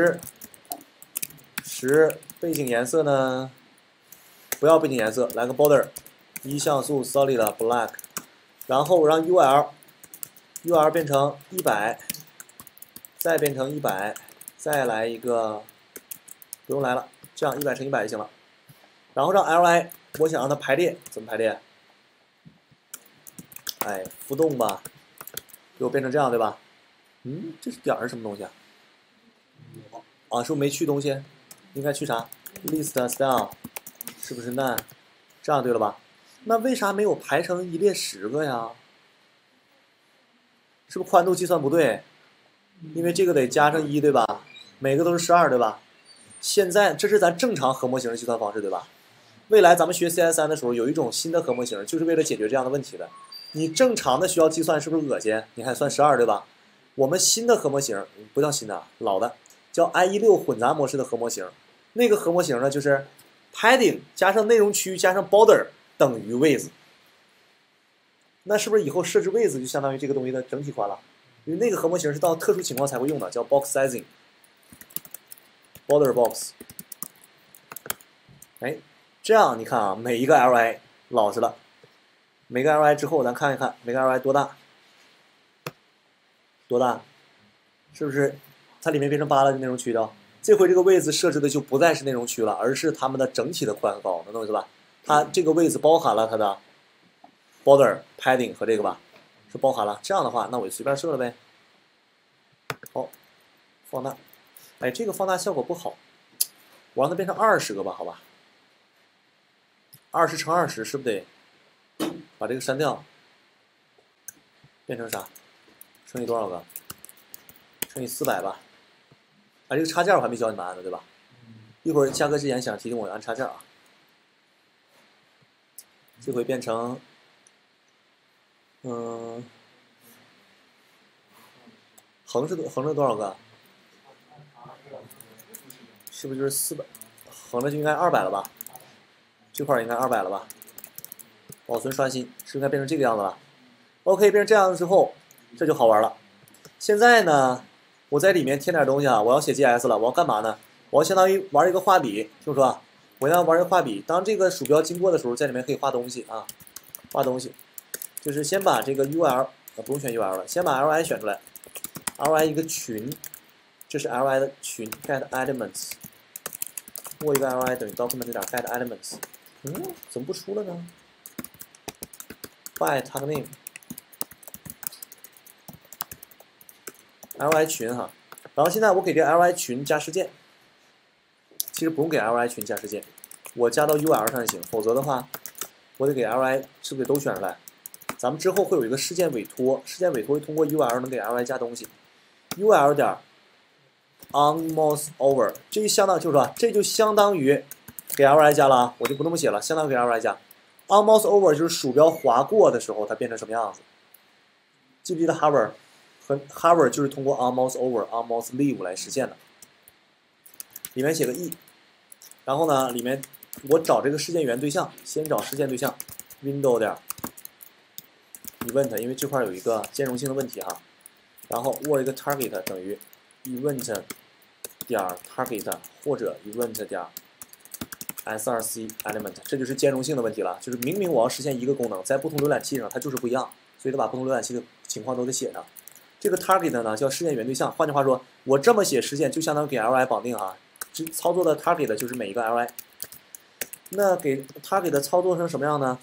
A: 10，背景颜色呢不要背景颜色，来个 border 1像素 solid black， 然后我让 ul 变成100，再变成100，再来一个不用来了，这样100乘100就行了。然后让 li 我想让它排列，怎么排列？哎，浮动吧，给我变成这样对吧？这是点儿是什么东西啊？啊，是不是没去东西？应该去啥 ？list style 是不是 none？ 这样对了吧？那为啥没有排成一列10个呀？是不是宽度计算不对？因为这个得加上1对吧？每个都是12对吧？现在这是咱正常核模型的计算方式对吧？未来咱们学 CS3的时候有一种新的核模型，就是为了解决这样的问题的。你正常的需要计算是不是恶心？你看算12对吧？我们新的核模型不叫新的，老的叫 i16 混杂模式的核模型。那个核模型呢，就是 padding 加上内容区加上 border 等于 width。那是不是以后设置 width 就相当于这个东西的整体宽了？因为那个核模型是到特殊情况才会用的，叫 box sizing。border box。哎，这样你看啊，每一个 li 老实了。每个 li 之后，咱看一看每个 li 多大？多大？是不是它里面变成8了？内容区的，这回这个位置设置的就不再是内容区了，而是它们的整体的宽和高，能懂我意思吧？它这个位置包含了它的 border、padding 和这个吧，是包含了。这样的话，那我就随便设了呗。好，放大。哎，这个放大效果不好，我让它变成20个吧，好吧？20乘20是不是得把这个删掉？变成啥？乘以多少个？乘以400吧。啊，这个插件我还没教你们按呢，对吧？一会儿下课之前想提醒我按插件啊。这回变成，横着多少个？是不是就是400？横着就应该200了吧？这块应该200了吧？保存刷新，是不是应该变成这个样子了 ？OK， 变成这样子之后，这就好玩了。现在呢，我在里面添点东西啊，我要写 GS 了，我要干嘛呢？我要相当于玩一个画笔，听我说啊，我要玩一个画笔。当这个鼠标经过的时候，在里面可以画东西啊，画东西，就是先把这个 UL 不用选 UL 了，先把 LI 选出来 ，LI 一个群，这是 LI 的群 get elements， 过一个 LI 等于 document 点 get elements， 怎么不出了呢 ？by tag name。LI 群哈，然后现在我给这个 LI 群加事件，其实不用给 LI 群加事件，我加到 UL 上就行，否则的话，我得给 LI 是不是都选出来？ 咱们之后会有一个事件委托，事件委托会通过 UL 能给 LI 加东西 ，UL 点 onMouse over， 这就相当就是说，这就相当于给 LI 加了啊，我就不那么写了，相当于给 LI 加 onMouse over 就是鼠标划过的时候它变成什么样子？记不记得 hover 和 hover 就是通过 onMouse over、onMouse leave 来实现的？里面写个 e， 然后呢，里面我找这个事件源对象，先找事件对象 window 点 event， 因为这块有一个兼容性的问题哈。然后握一个 target 等于 event 点 target 或者 event 点 src element， 这就是兼容性的问题了。就是明明我要实现一个功能，在不同浏览器上它就是不一样，所以得把不同浏览器的情况都得写上。这个 target 呢叫事件源对象，换句话说，我这么写事件就相当于给 li 绑定哈。操作的 target 就是每一个 li。那给 target 操作成什么样呢？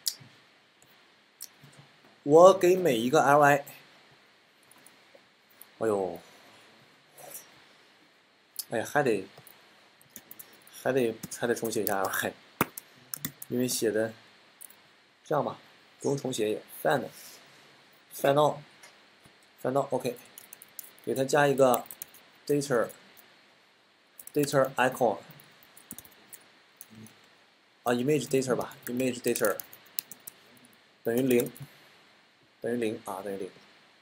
A: 我给每一个 li， 哎呦，哎，还得重写一下 li， 因为写的这样吧，不用重写也 find all OK， 给它加一个 data icon 啊 image data 吧 image data 等于0啊等于0。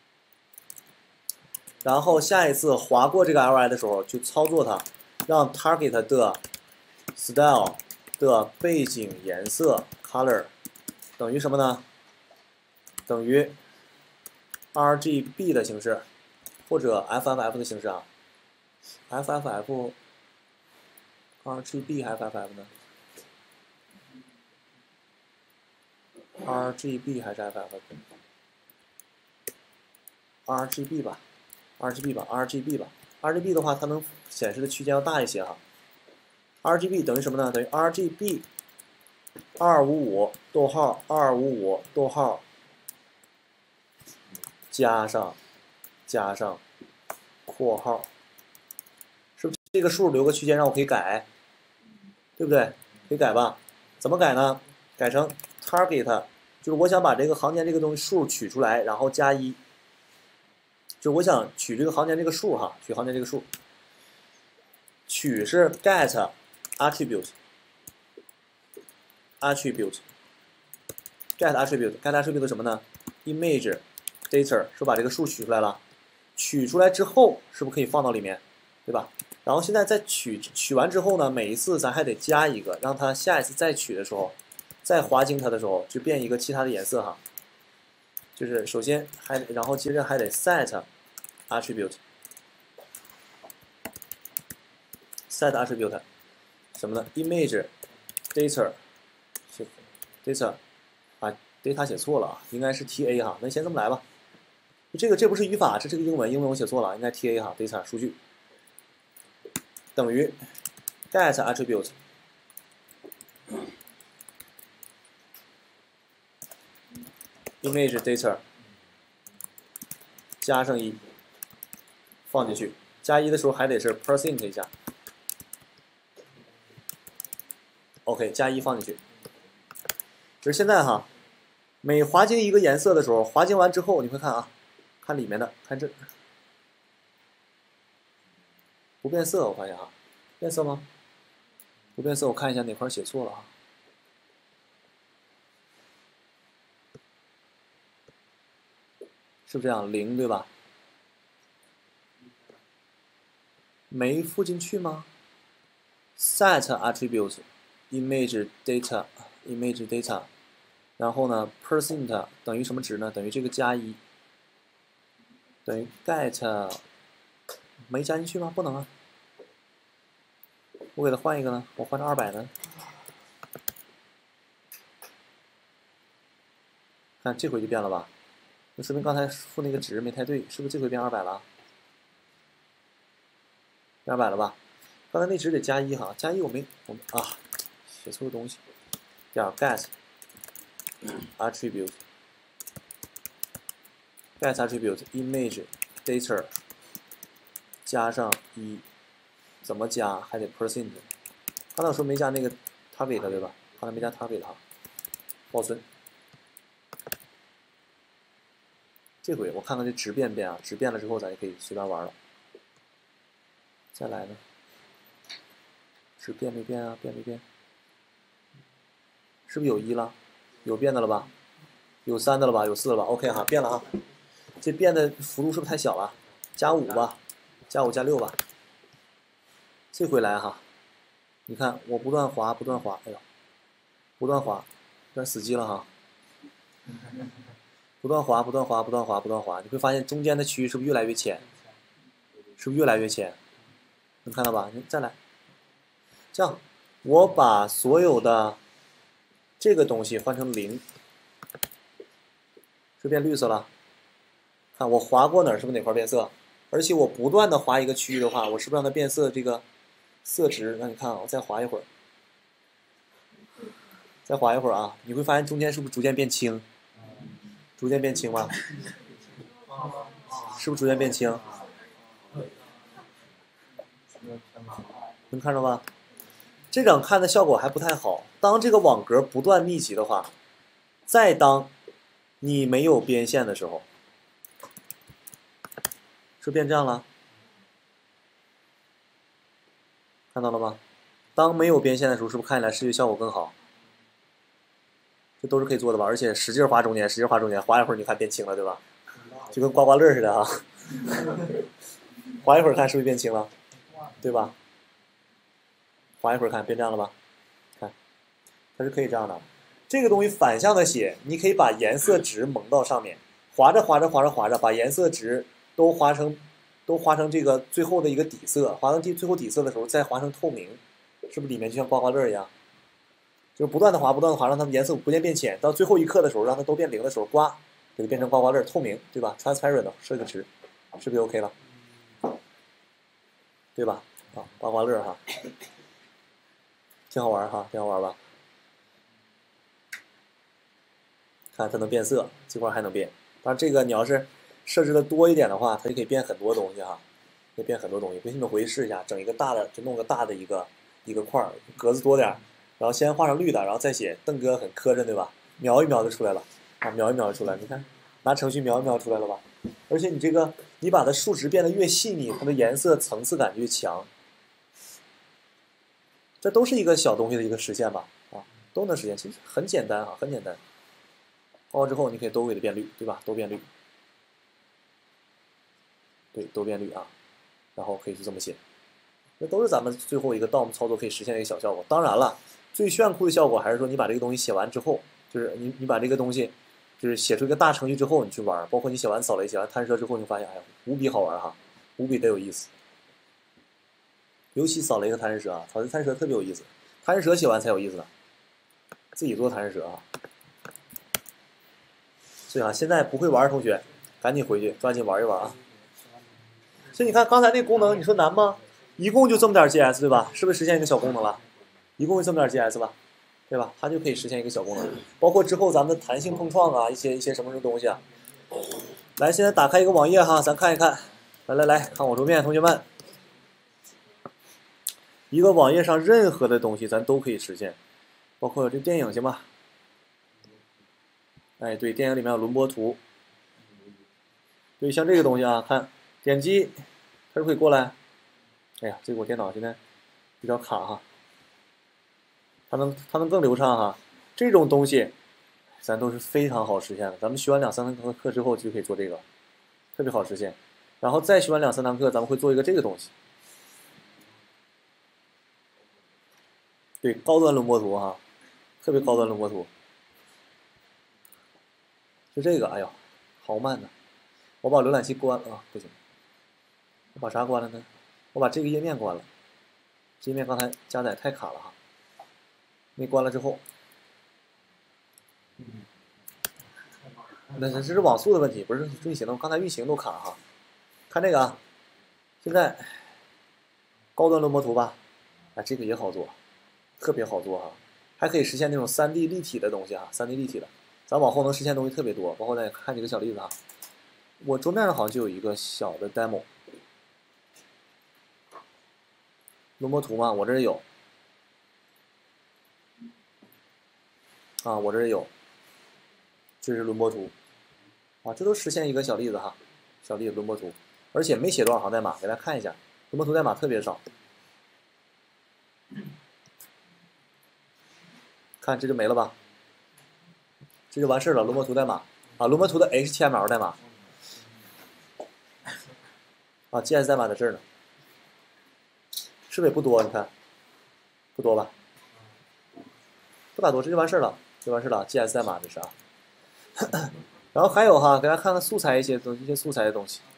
A: 然后下一次划过这个 li 的时候，就操作它，让 target 的 style 的背景颜色 color 等于什么呢？等于 RGB 的形式，或者 FFF 的形式啊。FFF RGB 还是 FFF 呢 ？RGB 还是 FFF？RGB 吧。RGB 吧 ，RGB 的话，它能显示的区间要大一些哈。RGB 等于什么呢？等于 RGB 255逗号255逗号加上括号，是不是这个数留个区间让我可以改？对不对？可以改吧？怎么改呢？改成 target， 就是我想把这个行间这个东西数取出来，然后加1。就我想取这个行间这个数哈，取行间这个数，取是 get attribute get attribute 什么呢 ？image data 是把这个数取出来了，取出来之后是不是可以放到里面，对吧？然后现在再取完之后呢，每一次咱还得加一个，让它下一次再取的时候，再划精它的时候就变一个其他的颜色哈。就是首先然后接着还得 set attribute 什么呢 ？image data 啊 data 写错了啊，应该是 ta 哈，那先这么来吧。这不是语法，这是个英文我写错了，应该 ta 哈 data 数据等于 get attribute。image data 加上1放进去，加1的时候还得是 % 一下 ，OK， 加1放进去。就是现在哈，每划精一个颜色的时候，划精完之后，你会看啊，看里面的，看这不变色，我发现啊，变色吗？不变色，我看一下哪块写错了啊。是不是这样？0对吧？没附进去吗 ？set attribute image data，然后呢 % 等于什么值呢？等于这个加1，等于 get 没加进去吗？不能啊。我给它换一个呢，我换成200呢。看这回就变了吧？那说明刚才付那个值没太对，是不是这回变200了？变200了吧？刚才那值得加1哈，加1我们啊写错个东西，点 get attribute image data 加上1，怎么加还得 %。刚才我说没加那个 target 对吧？刚才没加 target 哈，保存。 这回我看看这值变不变啊？值变了之后，咱就可以随便玩了。再来呢？值变没变啊？变没变？是不是有1了？有变的了吧？有3的了吧？有4的了吧 ？OK 哈，变了啊。这变的幅度是不是太小了？加5吧，加5加6吧。这回来哈，你看我不断滑，不断滑，哎呦，不断滑，有点死机了哈。不断滑，不断滑，不断滑，不断滑，你会发现中间的区域是不是越来越浅？是不是越来越浅？能看到吧？你再来，这样，我把所有的这个东西换成0，是变绿色了。看我划过哪儿，是不是哪块变色？而且我不断的划一个区域的话，我是不是让它变色？这个色值，那你看啊，我再划一会儿，再划一会儿啊，你会发现中间是不是逐渐变清？逐渐变清吗？是不是逐渐变清？能看着吧？这张看的效果还不太好。当这个网格不断密集的话，再当你没有边线的时候，是变这样了？看到了吗？当没有边线的时候，是不是看起来视觉效果更好？这都是可以做的吧？而且使劲划中间，使劲划中间，划一会儿你看变清了，对吧？就跟刮刮乐似的哈。划一会儿看是不是变清了？对吧？划一会儿看变这样了吧？看，它是可以这样的。这个东西反向的写，你可以把颜色值蒙到上面，划着划着划着划着，把颜色值都划成这个最后的一个底色，划成最后底色的时候再划成透明，是不是里面就像刮刮乐一样？就是不断的划，不断的划，让它们颜色逐渐变浅，到最后一刻的时候，让它都变0的时候，刮，给它变成刮刮乐，透明，对吧 ？transparent 设个值，是不是 OK 了？对吧？啊，刮刮乐哈，挺好玩哈，挺好玩吧？看它能变色，这块还能变。当然这个你要是设置的多一点的话，它就可以变很多东西哈，可以变很多东西。不信你们回去试一下，整一个大的，就弄个大的一个块儿，格子多点儿。然后先画上绿的，然后再写邓哥很磕碜，对吧？描一描就出来了，啊，描一描就出来了。你看，拿程序描一描出来了吧？而且你这个，你把它数值变得越细腻，它的颜色层次感越强。这都是一个小东西的一个实现吧？啊，都能实现，其实很简单啊，很简单。画完之后，你可以都给它变绿，对吧？都变绿，对，都变绿啊。然后可以就这么写，这都是咱们最后一个 DOM 操作可以实现的一个小效果。当然了。最炫酷的效果还是说，你把这个东西写完之后，就是你把这个东西，就是写出一个大程序之后，你去玩，包括你写完扫雷、写完摊蛇之后，你发现，哎呀，无比好玩哈，无比的有意思。尤其扫雷和贪蛇啊，扫雷贪蛇特别有意思，贪蛇写完才有意思呢。自己做贪蛇啊。所以啊，现在不会玩的同学，赶紧回去抓紧玩一玩啊。所以你看刚才那功能，你说难吗？一共就这么点 GS 对吧？是不是实现一个小功能了？一共就这么点 GS 吧，对吧？它就可以实现一个小功能，包括之后咱们的弹性碰撞啊，一些什么东西啊。来，现在打开一个网页哈，咱看一看。来，看我桌面，同学们，一个网页上任何的东西咱都可以实现，包括这电影行吧？哎，对，电影里面有轮播图。对，像这个东西啊，看点击，它就可以过来。哎呀，这个我电脑现在比较卡哈。它能更流畅哈，这种东西，咱都是非常好实现的。咱们学完2、3堂课之后就可以做这个，特别好实现。然后再学完2、3堂课，咱们会做一个这个东西，对，高端轮播图哈，特别高端轮播图，就这个，哎呦，好慢呐！我把浏览器关了啊，不行，我把啥关了呢？我把这个页面关了，这页面刚才加载太卡了哈。那关了之后，那这是网速的问题，不是运行的。刚才运行都卡哈。看这个啊，现在高端轮播图吧，啊，这个也好做，特别好做哈，还可以实现那种3D 立体的东西哈，3D 立体的，咱往后能实现东西特别多。包括再看几个小例子哈，我桌面上好像就有一个小的 demo， 轮播图嘛，我这儿有。啊，我这儿有，这是轮播图， 啊，这都实现一个小例子哈，小例子轮播图，而且没写多少行代码，给大家看一下，轮播图代码特别少。看这就没了吧，这就完事了。轮播图代码啊，轮播图的 HTML 代码啊 ，GS 代码在这儿呢，是不是也不多？你看，不多吧？不大多，这就完事了，就完事了。GS 代码这是啊。然后还有哈，给大家看看素材一些素材的东西。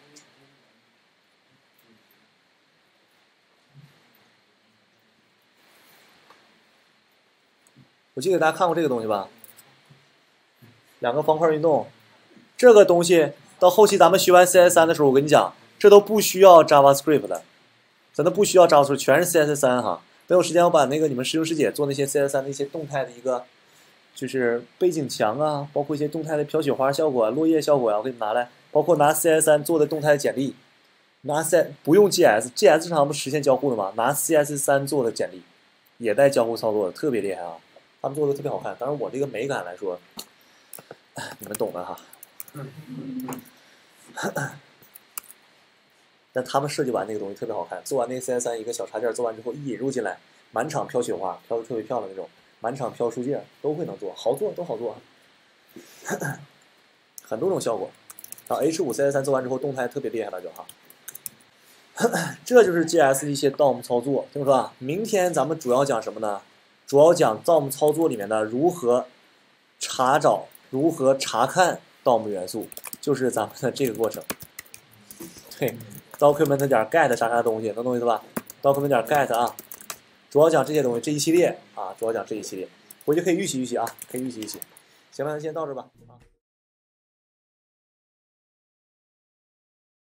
A: 我记得大家看过这个东西吧？两个方块运动，这个东西到后期咱们学完 CS3 的时候，我跟你讲，这都不需要 JavaScript 的，咱都不需要 JavaScript，全是 CS3 哈。等有时间我把那个你们师兄师姐做那些 CS3 的一些动态的一个，就是背景墙啊，包括一些动态的飘雪花效果、落叶效果啊，我给你拿来，包括拿 CS3 做的动态简历，拿 不用 GS 正常不实现交互的吗？拿 CS3 做的简历，也带交互操作的，特别厉害啊！他们做的特别好看，当然我这个美感来说，你们懂的哈。但他们设计完那个东西特别好看，做完那个 CS3 一个小插件，做完之后一引入进来，满场飘雪花，飘的特别漂亮那种，满场飘树叶都会能做，好做都好做，很多种效果。然后 H5 CS3 做完之后，动态特别厉害了就哈。这就是 GS 的一些 DOM 操作，听说吧？明天咱们主要讲什么呢？主要讲 DOM 操作里面的如何查找、如何查看 DOM 元素，就是咱们的这个过程。对 ，document 点 get 啥东西，能懂意思吧 ？document 点 get 啊，主要讲这些东西，这一系列啊，主要讲这一系列，回去可以预习预习啊，可以预习预习。行了，先到这吧啊。